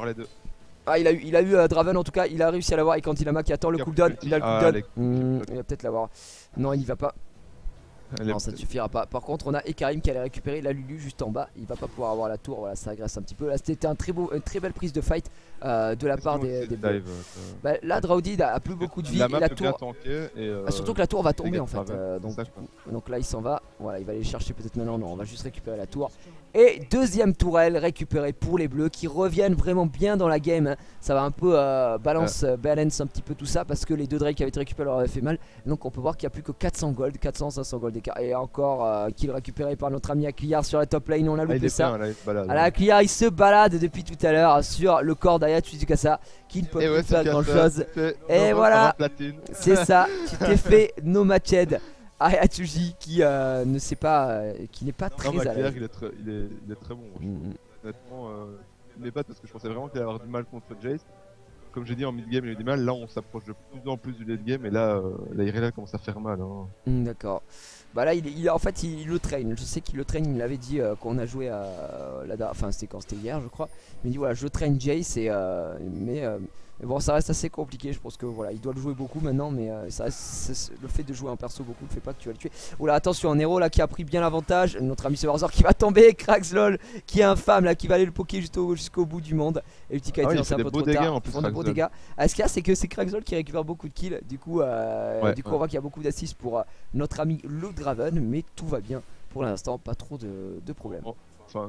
A: Ah il a eu Draven en tout cas, il a réussi à l'avoir, et quand il a Mac qui attend le cooldown, il a le cooldown. Il va peut-être l'avoir. Non il y va pas. Non, ça ne suffira pas. Par contre, on a Ekarim qui allait récupérer la Lulu juste en bas. Il va pas pouvoir avoir la tour. Voilà, ça agresse un petit peu. Là, c'était une très belle prise de fight de la part des bleus. Là, Drowdy a plus beaucoup de vie.
B: La map
A: et la
B: peut bien
A: tour.
B: tanker et
A: Surtout que la tour va tomber en fait.
B: Ça,
A: Donc là, il s'en va. Voilà, il va aller chercher peut-être maintenant. Non, on va juste récupérer la tour. Et deuxième tourelle récupérée pour les bleus qui reviennent vraiment bien dans la game. Hein. Ça va un peu balance un petit peu tout ça parce que les deux Drake qui avaient été récupérés leur avaient fait mal. Donc on peut voir qu'il n'y a plus que 400 gold, 400-500 gold d'écart. Et encore kill récupéré par notre ami Akliar sur la top lane. On a loupé ça. Akliar il se balade depuis tout à l'heure sur le corps d'Ayatu Tsukasa qui ne peut plus faire grand chose. Et voilà, c'est ça. Tu t'es fait no matched. Ayatuji qui ne sait pas, qui n'est pas très à l'aise.
B: Il est très bon. Honnêtement, mais pas parce que je pensais vraiment qu'il allait avoir du mal contre Jace. Comme j'ai dit en mid game il a eu du mal, là on s'approche de plus en plus du late game et là la Irelia commence à faire mal. Hein.
A: D'accord. Bah là en fait il le train, je sais qu'il le train, il me l'avait dit quand on a joué à enfin c'était quand c'était hier je crois. Il me dit voilà je train Jace et mais bon ça reste assez compliqué, je pense que voilà il doit le jouer beaucoup maintenant mais ça reste, le fait de jouer un perso beaucoup ne fait pas que tu vas le tuer. Oula attention un héros là qui a pris bien l'avantage, notre ami Severzor qui va tomber, Kraxlol qui est infâme là qui va aller le poker jusqu'au bout du monde. Et le tic a été lancé un peu trop tard, ils font de beaux dégâts. Ce qu'il y a c'est que c'est Kraxlol qui récupère beaucoup de kills, du coup on voit qu'il y a beaucoup d'assists pour notre ami le Draven mais tout va bien pour l'instant, pas trop de problèmes.
B: Enfin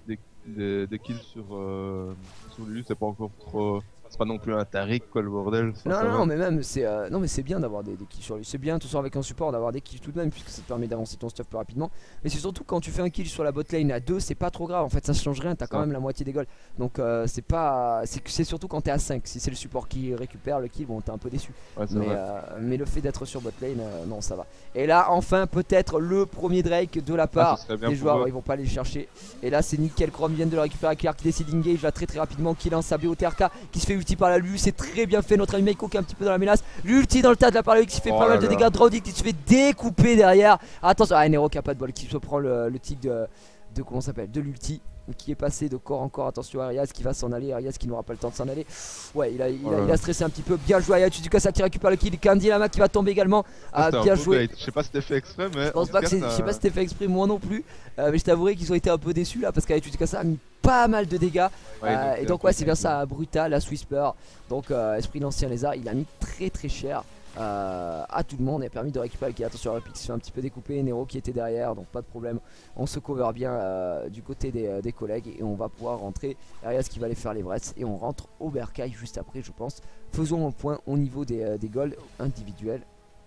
B: des kills sur lui c'est pas encore trop... C'est pas non plus un Taric quoi le bordel.
A: Non mais même c'est non mais c'est bien d'avoir des kills sur lui. C'est bien tout ça avec un support d'avoir des kills tout de même puisque ça te permet d'avancer ton stuff plus rapidement. Mais c'est surtout quand tu fais un kill sur la bot lane à 2 c'est pas trop grave en fait ça change rien, t'as quand même la moitié des goals. Donc c'est pas c'est surtout quand t'es à 5. Si c'est le support qui récupère le kill bon t'es un peu déçu. Mais le fait d'être sur bot lane non ça va. Et là enfin peut-être le premier Drake de la part des joueurs, ils vont pas aller le chercher. Et là c'est nickel, Chrome vient de le récupérer, Claire qui décide d'engage là très rapidement, kill un sablé au TRK qui se fait ulti par la Lulu, c'est très bien fait, notre ami Meiko qui est un petit peu dans la menace, l'ulti dans le tas de la part de qui se fait pas mal de dégâts, Drowdy qui se fait découper derrière, attention, Nero qui a pas de bol, qui se prend le tic de comment s'appelle, de l'ulti qui est passé de corps en corps, attention Arias qui va s'en aller, Arias qui n'aura pas le temps de s'en aller, ouais il a stressé un petit peu, bien joué Ayatu Tsukasa qui récupère le kill, Candy Lama qui va tomber également, bien joué.
B: Je sais pas si c'était fait exprès mais...
A: Je sais pas si c'était fait exprès, moi non plus, mais je t'avouerai qu'ils ont été un peu déçus là parce qu'Ayatu Tsukasa a mis pas mal de dégâts et donc ouais c'est bien ça, Brutal, la Swisper, donc Esprit l'ancien lézard, il a mis très cher à tout le monde et a permis de récupérer le kill. Attention Repic se fait un petit peu découper, Nero qui était derrière donc pas de problème, on se cover bien du côté des collègues et on va pouvoir rentrer, Arias qui va aller faire les breaks et on rentre au Bercail juste après je pense. Faisons un point au niveau des golds individuels.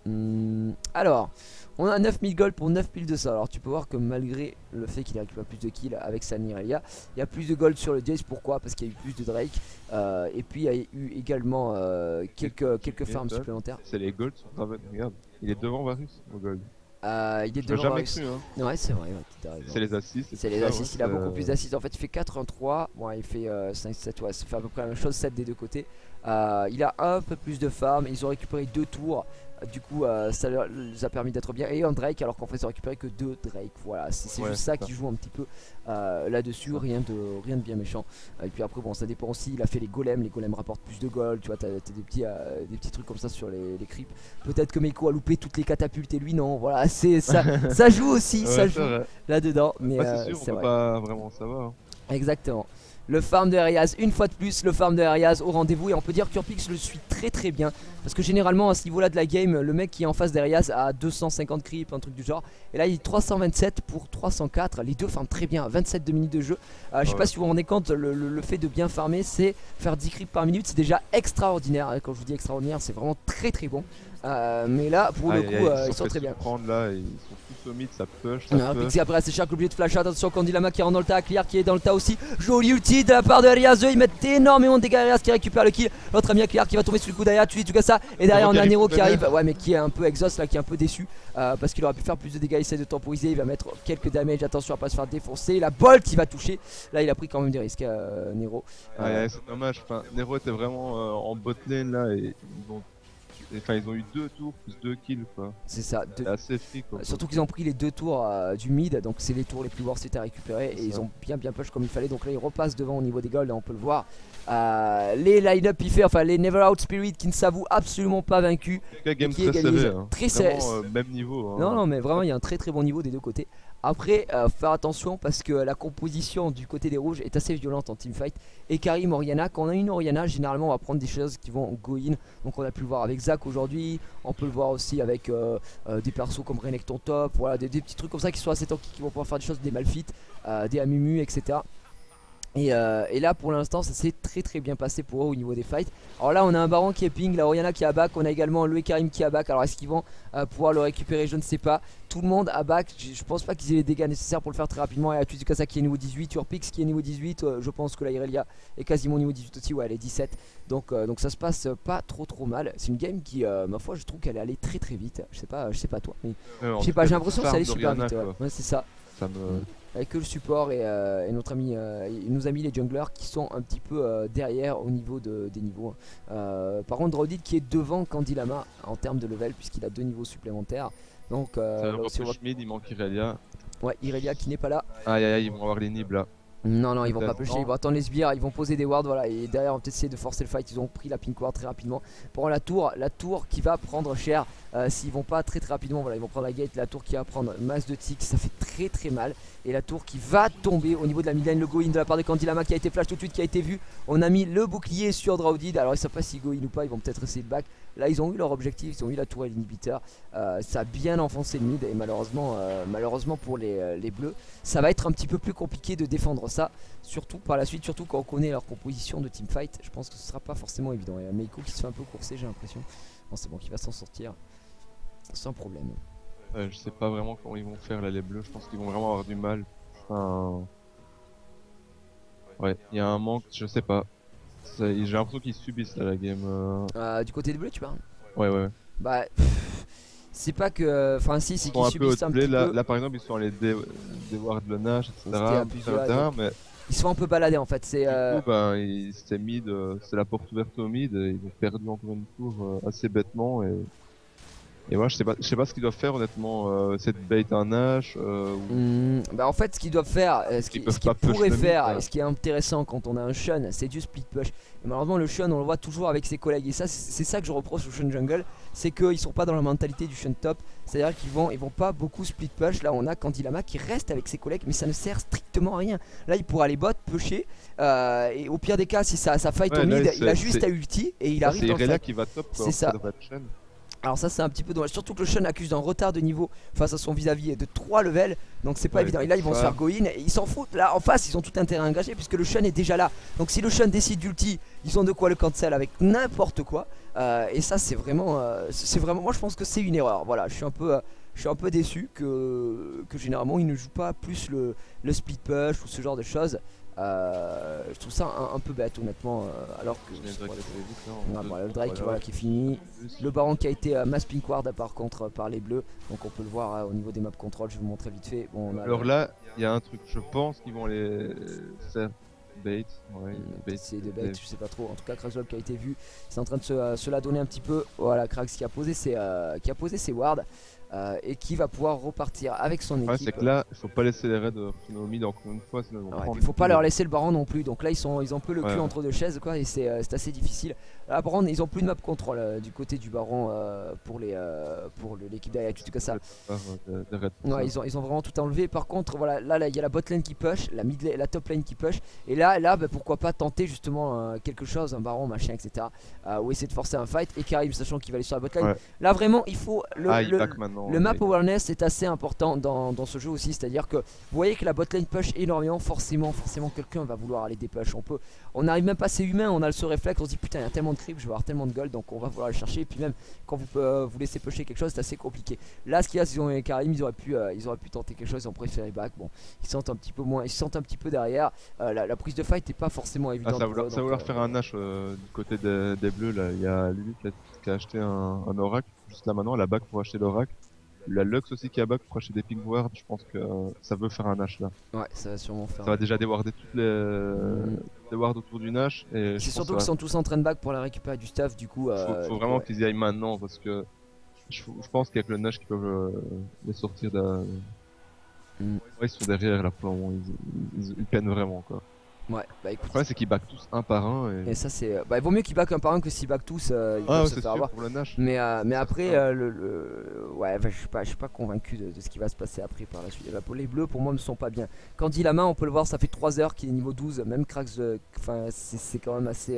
A: Alors on a 9000 gold pour 9 piles de ça. Alors tu peux voir que malgré le fait qu'il récupère plus de kills avec sa Nirelia, il y a plus de gold sur le Jace. Pourquoi? Parce qu'il y a eu plus de Drake et puis il y a eu également quelques farms supplémentaires.
B: C'est les golds sur Draven, regarde, il est devant Varus au gold.
A: Il est devant
B: Varus.
A: Jamais cru, hein. Ouais c'est vrai,
B: c'est les assists.
A: C'est les assists, il a beaucoup plus d'assists. En fait il fait 4-1-3, bon, il fait 5-7, ouais, ça fait à peu près la même chose, 7 des deux côtés. Il a un peu plus de farm, ils ont récupéré 2 tours. Du coup ça leur a permis d'être bien. Et un Drake alors qu'en fait ils ont récupéré que 2 Drake. Voilà c'est juste ça qui joue un petit peu là-dessus, rien de bien méchant. Et puis après bon ça dépend aussi, il a fait les golems rapportent plus de gold. Tu vois t'as des petits trucs comme ça sur les creeps. Peut-être que Meiko a loupé toutes les catapultes et lui non. Voilà c'est ça, ça joue aussi, ça joue là-dedans. Mais
B: c'est sûr, on peut pas vraiment savoir.
A: Exactement. Le farm de Arias, une fois de plus, le farm de Arias au rendez-vous. Et on peut dire que Urpix le suit très bien. Parce que généralement à ce niveau là de la game, le mec qui est en face d'Arias a 250 creep, un truc du genre. Et là il est 327 pour 304. Les deux farment très bien, 27 minutes de jeu. Je sais pas si vous vous rendez compte, le fait de bien farmer, c'est faire 10 creep par minute. C'est déjà extraordinaire. Quand je vous dis extraordinaire, c'est vraiment très bon. Mais là pour le coup ils sont très bien.
B: Là, ils sont tous au mid, ça push.
A: Pixie après c'est cher oublié de flash. Attention Candy Lama qui rentre dans le tas, Clear qui est dans le tas aussi. Joli ulti de la part de Arias, ils mettent énormément de dégâts. Arias qui récupère le kill. L'autre ami Clear qui va tomber sur le coup derrière, tu dis tout ça. Et derrière on a Nero qui arrive, ouais mais qui est un peu exhaust là, qui est un peu déçu parce qu'il aurait pu faire plus de dégâts, il essaie de temporiser, il va mettre quelques damage, attention à pas se faire défoncer. La Bolt qui va toucher, là il a pris quand même des risques Nero.
B: Ouais, c'est dommage, enfin, Nero était vraiment en bot lane là et ils vont enfin ils ont eu 2 tours plus 2 kills quoi.
A: C'est ça.
B: C'est assez free quoi.
A: Surtout qu'ils ont pris les 2 tours du mid, donc c'est les tours les plus worst à récupérer et ils ont bien push comme il fallait. Donc là ils repassent devant au niveau des golds, on peut le voir. Les line-up enfin les Never Out Spirit qui ne s'avouent absolument pas vaincus.
B: Game très serré, hein.
A: Très serré.
B: Même niveau. Hein.
A: Non mais vraiment il y a un très bon niveau des deux côtés. Après faire attention parce que la composition du côté des rouges est assez violente en teamfight. Et Karim, Oriana, quand on a une Oriana généralement on va prendre des choses qui vont go in. Donc on a pu le voir avec Zach aujourd'hui, on peut le voir aussi avec des persos comme Renekton Top, voilà, des petits trucs comme ça qui sont assez tanky, qui vont pouvoir faire des choses, des Malphite, des Amumu, etc. Et là pour l'instant ça s'est très bien passé pour eux au niveau des fights. Alors là on a un Baron qui est ping, la Oriana qui est à back, on a également le Karim qui est à back. Alors est-ce qu'ils vont pouvoir le récupérer, je ne sais pas. Tout le monde à back, je pense pas qu'ils aient les dégâts nécessaires pour le faire très rapidement. Et Tsukasa qui est niveau 18, Urpix qui est niveau 18, je pense que la Irelia est quasiment niveau 18 aussi, ouais elle est 17. Donc ça se passe pas trop mal. C'est une game qui ma foi je trouve qu'elle est allée très vite. Je sais pas toi mais je sais pas, j'ai l'impression que ça allait super vite. Ouais, c'est ça.
B: Ça me...
A: Avec le support et notre ami, nos amis les junglers qui sont un petit peu derrière au niveau des niveaux. Par contre Draudid qui est devant Candylama en termes de level puisqu'il a 2 niveaux supplémentaires. Donc
B: là aussi, mid, il manque Irelia.
A: Ouais, Irelia qui n'est pas là.
B: Aïe ils vont avoir les nibs là.
A: Non, ils vont pas pusher, ils vont attendre les sbires, ils vont poser des wards, voilà, et derrière on va peut-être essayer de forcer le fight. Ils ont pris la pink ward très rapidement. Pour la tour qui va prendre cher s'ils vont pas très rapidement, voilà, ils vont prendre la gate, la tour qui va prendre masse de ticks, ça fait très mal. Et la tour qui va tomber au niveau de la midlane, le go-in de la part de Candylama qui a été flash tout de suite, qui a été vu. On a mis le bouclier sur Draudid, alors ils savent pas s'ils go-in ou pas, ils vont peut-être essayer de back. Là ils ont eu leur objectif, ils ont eu la tour et l'inhibiteur, ça a bien enfoncé le mid et malheureusement pour les bleus, ça va être un petit peu plus compliqué de défendre ça, surtout par la suite, surtout quand on connaît leur composition de teamfight, je pense que ce sera pas forcément évident. Et Meiko qui se fait un peu courser j'ai l'impression, bon c'est bon qu'il va s'en sortir sans problème.
B: Je sais pas vraiment comment ils vont faire là les bleus, je pense qu'ils vont vraiment avoir du mal. Enfin... Ouais, il y a un manque, je sais pas. J'ai l'impression qu'ils subissent là la game.
A: Du côté des bleus tu parles?
B: Ouais.
A: Bah c'est pas que... Enfin si, c'est qu'ils subissent un petit peu.
B: Là par exemple ils sont allés déward le Nash, etc. Mais...
A: Ils se font un peu balader en fait.
B: Du coup c'était mid, c'est la porte ouverte au mid et ils ont perdu encore une tour assez bêtement et moi je sais pas ce qu'ils doivent faire honnêtement, c'est de bait un Nash
A: bah en fait ce qu'ils doivent faire, ce qu'ils pourraient faire et ce qui est intéressant quand on a un Shun, c'est du split push. Et malheureusement le Shun on le voit toujours avec ses collègues et ça c'est ça que je reproche au Shun jungle, c'est qu'ils sont pas dans la mentalité du Shun top. C'est à dire qu'ils vont pas beaucoup split push. Là on a Candylama qui reste avec ses collègues mais ça ne sert strictement à rien. Là il pourra aller bot pusher et au pire des cas si ça fight au mid il a juste à ulti et il arrive dans le fight.
B: Qui va top
A: c'est ça. Alors ça c'est un petit peu dommage, surtout que le Shun accuse d'un retard de niveau face à son vis-à-vis de 3 levels. Donc c'est pas évident, et là ils vont se faire go in et ils s'en foutent. Là en face ils ont tout intérêt à engager puisque le Shun est déjà là. Donc si le Shun décide d'ulti, ils ont de quoi le cancel avec n'importe quoi. Et ça c'est vraiment, moi je pense que c'est une erreur. Voilà, je suis un peu déçu que généralement ils ne jouent pas plus le split push ou ce genre de choses. Je trouve ça un peu bête honnêtement, alors que le Drake voilà, qui est fini, le Baron qui a été mass pink ward par contre par les bleus, donc on peut le voir au niveau des maps control, je vais vous montrer vite fait. Bon,
B: alors là il y a un truc, je pense qu'ils vont les faire bait,
A: c'est de bait, je sais pas trop. En tout cas Kraxwell qui a été vu, c'est en train de se la donner un petit peu. Voilà, Krax qui a posé ses wards. Et qui va pouvoir repartir avec son équipe.
B: Ouais, c'est que là, il faut pas laisser les raids au mid encore une fois, sinon
A: il faut pas leur laisser le Baron non plus. Donc là, ils ont un peu le cul entre deux chaises, quoi, et c'est assez difficile. Là, par contre, ils ont plus de map control du côté du Baron pour l'équipe derrière, tout comme ça. Ouais, ils ont vraiment tout enlevé. Par contre, voilà, là, il y a la bot lane qui push, la top lane qui push, et là, pourquoi pas tenter justement quelque chose, un Baron, machin, etc. Ou essayer de forcer un fight. Et Karim, sachant qu'il va aller sur la bot lane. Là, vraiment, il faut le map awareness est assez important dans ce jeu aussi, c'est-à-dire que vous voyez que la botlane push énormément, forcément quelqu'un va vouloir aller dépush. On n'arrive même pas, c'est humain, on a ce réflexe, on se dit putain il y a tellement de creep, je vais avoir tellement de gold, donc on va vouloir aller chercher. Et puis même quand vous laissez pusher quelque chose, c'est assez compliqué. Là ce qu'il y a, s'ils ont eu Karim, ils auraient pu tenter quelque chose, ils ont préféré back. Bon, ils sentent un petit peu moins, ils se sentent un petit peu derrière. La prise de fight n'est pas forcément évidente.
B: Ça va vouloir faire un Nash du côté des bleus là. Il y a Lulu qui a acheté un oracle juste là maintenant, la back pour acheter l'oracle. la Lux aussi qui a back pour acheter des pink ward, je pense que ça veut faire un Nash là.
A: Ouais, ça va sûrement faire.
B: Ça va déjà déwarder toutes les wards autour du Nash. Et
A: C'est
B: je pense
A: surtout
B: que
A: qu'ils sont tous en train de back pour la récupérer du stuff, du coup.
B: faut vraiment
A: ouais.
B: qu'ils y aillent maintenant parce que je pense qu'avec le Nash qu'ils peuvent les sortir d'un.
A: Mm.
B: Ouais, ils sont derrière là pour le moment, ils peinent vraiment quoi.
A: Ouais, bah
B: Le
A: écoute.
B: problème c'est qu'ils back tous un par un
A: Et ça, c'est. Bah, il vaut mieux qu'ils back un par un que s'ils back tous, ils
B: ah
A: peuvent
B: ouais,
A: se
B: c'est
A: faire
B: sûr
A: avoir.
B: pour le Nash.
A: Mais
B: C'est
A: après,
B: certain.
A: ouais, enfin, je suis pas convaincu de ce qui va se passer après par la suite. Les bleus, pour moi, ne sont pas bien. Candy Lama, on peut le voir, ça fait 3 heures qu'il est niveau 12. Même Krax, enfin, c'est quand même assez.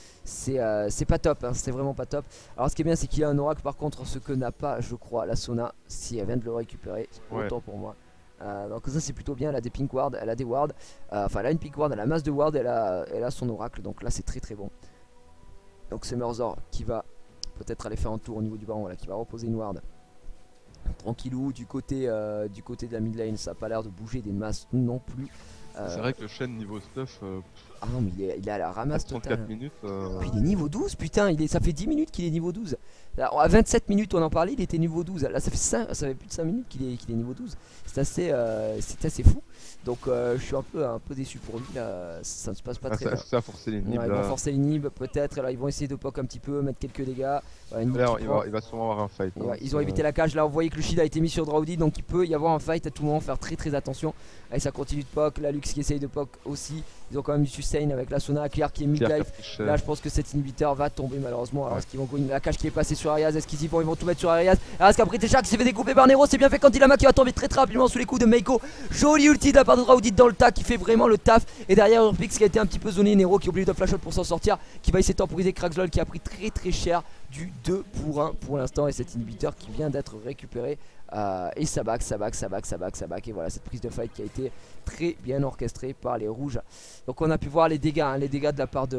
A: C'est pas top, hein, c'est vraiment pas top. Alors, ce qui est bien, c'est qu'il a un oracle. Par contre, ce que n'a pas, je crois, la Sona, si elle vient de le récupérer, c'est
B: Ouais.
A: autant pour moi. Donc ça c'est plutôt bien, elle a des pink wards, elle a des wards, enfin elle a une pink ward, elle a masse de wards, elle a son oracle, donc là c'est très bon. Donc c'est Murzor qui va peut-être aller faire un tour au niveau du baron, là, qui va reposer une ward. Tranquillou, du côté de la mid lane, ça a pas l'air de bouger des masses non plus.
B: C'est vrai que le Shen niveau stuff,
A: Ah non mais il est à la ramasse
B: 34
A: totale.
B: minutes.
A: Puis il est niveau 12, putain, ça fait 10 minutes qu'il est niveau 12. Là, à 27 minutes on en parlait, il était niveau 12. Là ça fait plus de 5 minutes qu'il est niveau 12. C'est assez fou. Donc je suis un peu déçu pour lui là, ça ne se passe pas très bien.
B: Ça a forcé les nibs
A: Ouais, ils
B: là.
A: vont forcer l'inhib peut-être, là ils vont essayer de poke un petit peu, mettre quelques dégâts. Ouais, Nib
B: Là,
A: qui prend.
B: il va sûrement avoir un fight.
A: Et
B: hein,
A: ouais, ils ont évité la cage, là on voyait que le shield a été mis sur Drowdy, donc il peut y avoir un fight à tout moment, faire très attention. Allez, ça continue de poke, la Lux qui essaye de poke aussi. Ils ont quand même du sustain avec la Sona, Clear qui est mid-life. Là je pense que cet inhibiteur va tomber malheureusement. Alors est-ce qu'ils vont go la cage qui est passée sur Arias, est-ce qu'ils y vont, ils vont tout mettre sur Arias. Arias qui a pris Técha qui s'est fait découper par Nero, c'est bien fait quand Dilama qui va tomber très rapidement sous les coups de Meiko. Joli ulti de la part de Drowdy dans le tas qui fait vraiment le taf. Et derrière Urpix qui a été un petit peu zoné, Nero qui est obligé de flash out pour s'en sortir, qui va essayer de temporiser Kraxlol qui a pris très cher du 2 pour 1 pour l'instant. Et cet inhibiteur qui vient d'être récupéré. Et ça back. Et voilà cette prise de fight qui a été très bien orchestrée par les rouges. Donc on a pu voir les dégâts, hein, les dégâts de la part de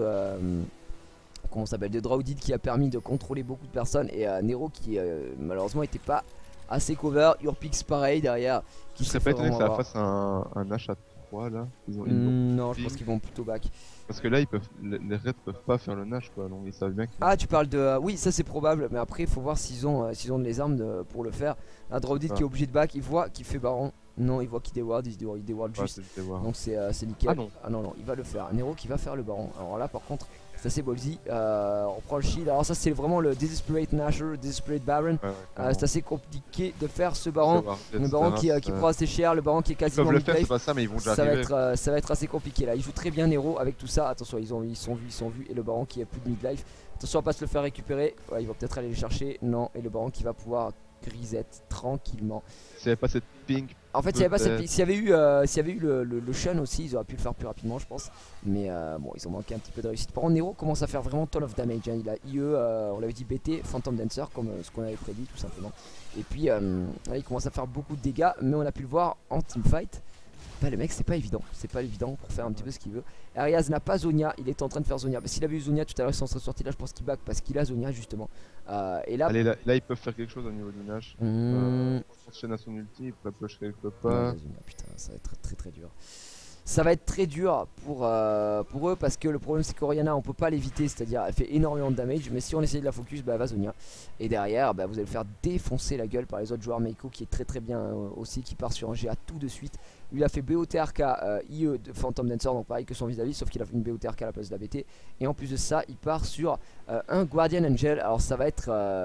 A: comment s'appelle, de Drowdid qui a permis de contrôler beaucoup de personnes. Et Nero qui malheureusement était pas assez cover. Urpix pareil derrière.
B: Je serais pas étonné que ça fasse un H à 3 là.
A: Non, je pense qu'ils vont plutôt back.
B: Parce que là, les Reds peuvent pas faire le Nash quoi, donc ils savent bien que.
A: Ah, tu parles de. Oui, ça c'est probable, mais après il faut voir s'ils ont les armes pour le faire. Un Drowdid qui est obligé de back, il voit qu'il fait baron. Non, il voit qu'il déward, il déward juste. Donc c'est nickel.
B: Ah
A: non, il va le faire. Nero qui va faire le baron. Alors là, par contre, c'est assez ballsy. On prend le shield. Alors ça, c'est vraiment le Desperate Nasher, le Desperate Baron. C'est assez compliqué de faire ce baron. Le baron qui prend assez cher, le baron qui est quasiment
B: le faire, c'est pas ça, mais ils vont
A: ça va être assez compliqué là. Il joue très bien Nero avec tout ça. Attention, ils sont vus. Et le baron qui a plus de midlife. Attention à pas se le faire récupérer. Ouais, ils vont peut-être aller le chercher. Non, et le baron qui va pouvoir grisette tranquillement.
B: S'il n'y avait pas cette pink.
A: En fait, s'il y avait eu le Shun aussi, ils auraient pu le faire plus rapidement, je pense. Mais bon, ils ont manqué un petit peu de réussite. Par contre, Nero commence à faire vraiment ton of damage. Hein. Il a IE, on l'avait dit BT, Phantom Dancer, comme ce qu'on avait prédit, tout simplement. Et puis, là, il commence à faire beaucoup de dégâts, mais on a pu le voir en teamfight. Bah, le mec, c'est pas évident pour faire un petit peu ce qu'il veut. Arias n'a pas Zonia, il est en train de faire Zonia. Bah, s'il avait eu Zonia tout à l'heure, il s'en serait sorti. Là, je pense qu'il back parce qu'il a Zonia justement. Et là,
B: allez, là, ils peuvent faire quelque chose au niveau du Nash. Je pense que à son ulti, il peut la push quelque part.
A: Zonia, putain, ça va être très dur. Ça va être très dur pour eux parce que le problème c'est qu'Oriana on peut pas l'éviter, c'est-à-dire elle fait énormément de damage, mais si on essaye de la focus, bah elle va Zonia. Et derrière, bah, vous allez le faire défoncer la gueule par les autres joueurs. Meiko qui est très bien aussi, qui part sur un GA tout de suite. Lui il a fait BOTRK IE de Phantom Dancer, donc pareil que son vis-à-vis, sauf qu'il a fait une BOTRK à la place de la BT. Et en plus de ça, il part sur un Guardian Angel. Alors ça va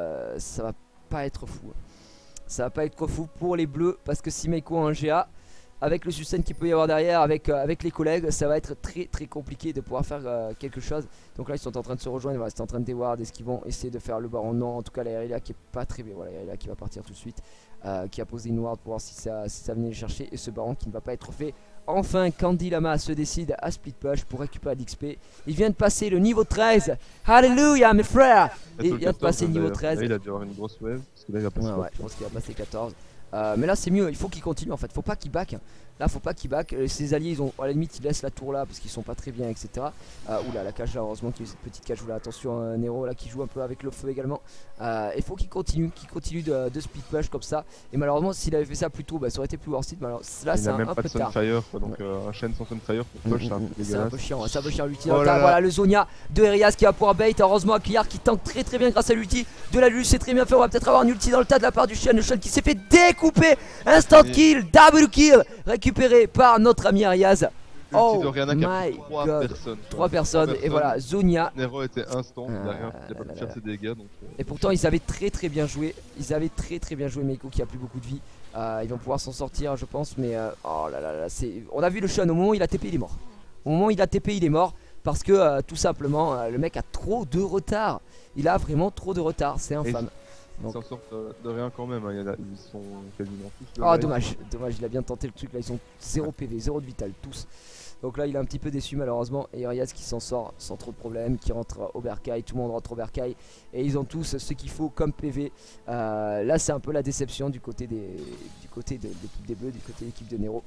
A: pas être fou. Ça va pas être fou pour les bleus parce que si Meiko a un GA, avec le sustain qu'il peut y avoir derrière, avec les collègues, ça va être très compliqué de pouvoir faire quelque chose. Donc là ils sont en train de se rejoindre, voilà, c'est en train de déward. Est-ce qu'ils vont essayer de faire le baron? Non, en tout cas la Irelia qui est pas très bien, voilà, Irelia qui va partir tout de suite, qui a posé une ward pour voir si ça venait le chercher. Et ce baron qui ne va pas être fait. Enfin Candy Lama se décide à split push pour récupérer l'XP. Il vient de passer le niveau 13. Alléluia mes frères. Il vient de passer le niveau 13.
B: Là, il a dû avoir une grosse wave, parce que là il va passer.
A: Ouais, je pense qu'il va passer 14. Mais là c'est mieux, il faut qu'il continue en fait, faut pas qu'il back. Là faut pas qu'il back. Ses alliés ils ont à la limite ils laissent la tour là parce qu'ils sont pas très bien etc. Oula la cage là heureusement qu'il y a eu cette petite cage. Oula attention Nero là qui joue un peu avec le feu également. Il faut qu'il continue de speed push comme ça. Et malheureusement s'il avait fait ça plus tôt bah, ça aurait été plus worth it. Mais alors là c'est
B: Il a même
A: un
B: pas
A: peu
B: de
A: tard.
B: Sunfire quoi, donc un chaîne sans Sunfire pour push c'est un peu
A: C'est un
B: dégueulasse.
A: peu chiant, c'est un peu chiant l'ulti.
B: Oh là là.
A: Voilà le Zonia de Erias qui va pouvoir bait. Heureusement Akliar qui tank très bien grâce à l'ulti de la Lulu. C'est très bien fait. On va peut-être avoir un ulti dans le tas de la part du Shen. Le Shen qui s'est fait découper. Instant kill, double kill récupéré par notre ami Ariaz. Oh my god, 3 personnes et voilà Zonia.
B: Nero était instant, il a pas pu faire ses dégâts donc,
A: et pourtant ils avaient très bien joué. Ils avaient très bien joué. Meiko qui a plus beaucoup de vie. Ils vont pouvoir s'en sortir je pense. Mais oh là là c'est. On a vu le Shen au moment où il a TP il est mort. Au moment où il a TP il est mort. Parce que tout simplement le mec a trop de retard. Il a vraiment trop de retard. C'est infâme.
B: Ils s'en sortent de rien quand même, hein. Ils sont quasiment tous.
A: Oh dommage, il a bien tenté le truc là, ils sont 0 PV, 0 de vital tous. Donc là il est un petit peu déçu malheureusement. Et Arias qui s'en sort sans trop de problèmes, qui rentre au bercail, tout le monde rentre au bercail. Et ils ont tous ce qu'il faut comme PV. Là c'est un peu la déception du côté de l'équipe des Bleus, du côté de l'équipe de Nero.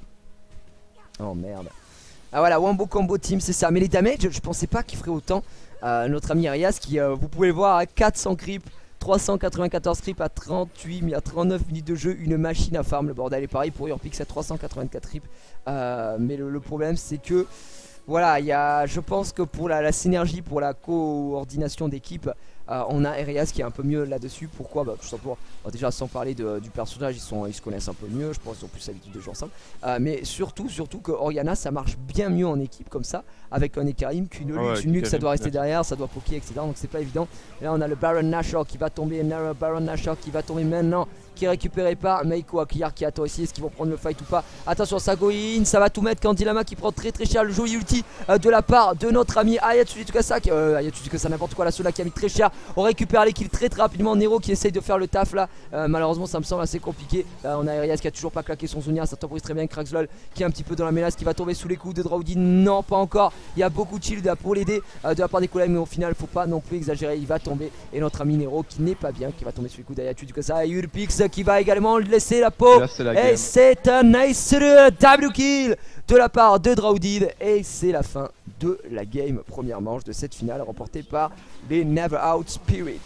A: Oh merde. Ah voilà, Wombo Combo Team c'est ça. Mais les damages je pensais pas qu'il ferait autant. Notre ami Arias qui vous pouvez le voir à 400 creep. 394 creep à 39 minutes de jeu, une machine à farm. Le bordel est pareil pour Urpix à 384 creep. Mais le problème c'est que voilà, je pense que pour la synergie, pour la coordination d'équipe, on a Arias qui est un peu mieux là-dessus. Pourquoi tout simplement, déjà sans parler du personnage, ils se connaissent un peu mieux, je pense qu'ils ont plus l'habitude de jouer ensemble. Mais surtout que Orianna ça marche bien mieux en équipe comme ça, avec un Ekarim qu'une Nuke, ça doit rester derrière, ça doit poker etc. Donc c'est pas évident. Et là on a le Baron Nashor qui va tomber, maintenant, qui est récupéré par Meiko Akliar qui attend ici. Est-ce qu'ils vont prendre le fight ou pas? Attention ça go in, ça va tout mettre. Kandilama qui prend très cher le joli ulti de la part de notre ami Ayatsuji Tsukasa n'importe quoi, la Sola qui a mis très cher. On récupère les kills très rapidement. Nero qui essaye de faire le taf là. Malheureusement ça me semble assez compliqué. On a Arias qui a toujours pas claqué son Zonia, ça temporise très bien. Kraxlol qui est un petit peu dans la ménace, qui va tomber sous les coups de Draudi. Non pas encore, il y a beaucoup de shield pour l'aider de la part des collègues, mais au final faut pas non plus exagérer, il va tomber. Et notre ami Nero qui n'est pas bien, qui va tomber sous les coups d'Ayatsuji Tsukasa. Et Urpix qui va également laisser la peau. Et c'est un nice double kill de la part de Draudid. Et c'est la fin de la game, première manche de cette finale remportée par les Never Out Spirit.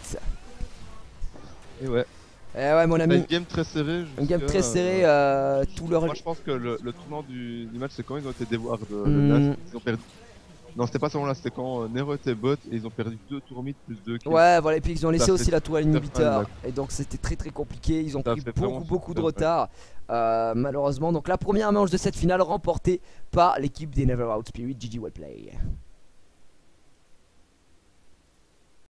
B: Et ouais.
A: Mon ami.
B: Une game très serrée.
A: Une game très serrée.
B: Moi je pense que le tournant du match c'est quand ils ont été dévoirs de NAS. Ils ont perdu. Non, c'était pas ce moment là, c'était quand Nero était bot et ils ont perdu 2 tours mid plus 2 kills.
A: Ouais, voilà, et puis ils ont laissé aussi la tour à l'inhibiteur. Et donc c'était très compliqué. Ils ont pris beaucoup de retard. Malheureusement, donc la première manche de cette finale remportée par l'équipe des Never Out Spirit. GG well play.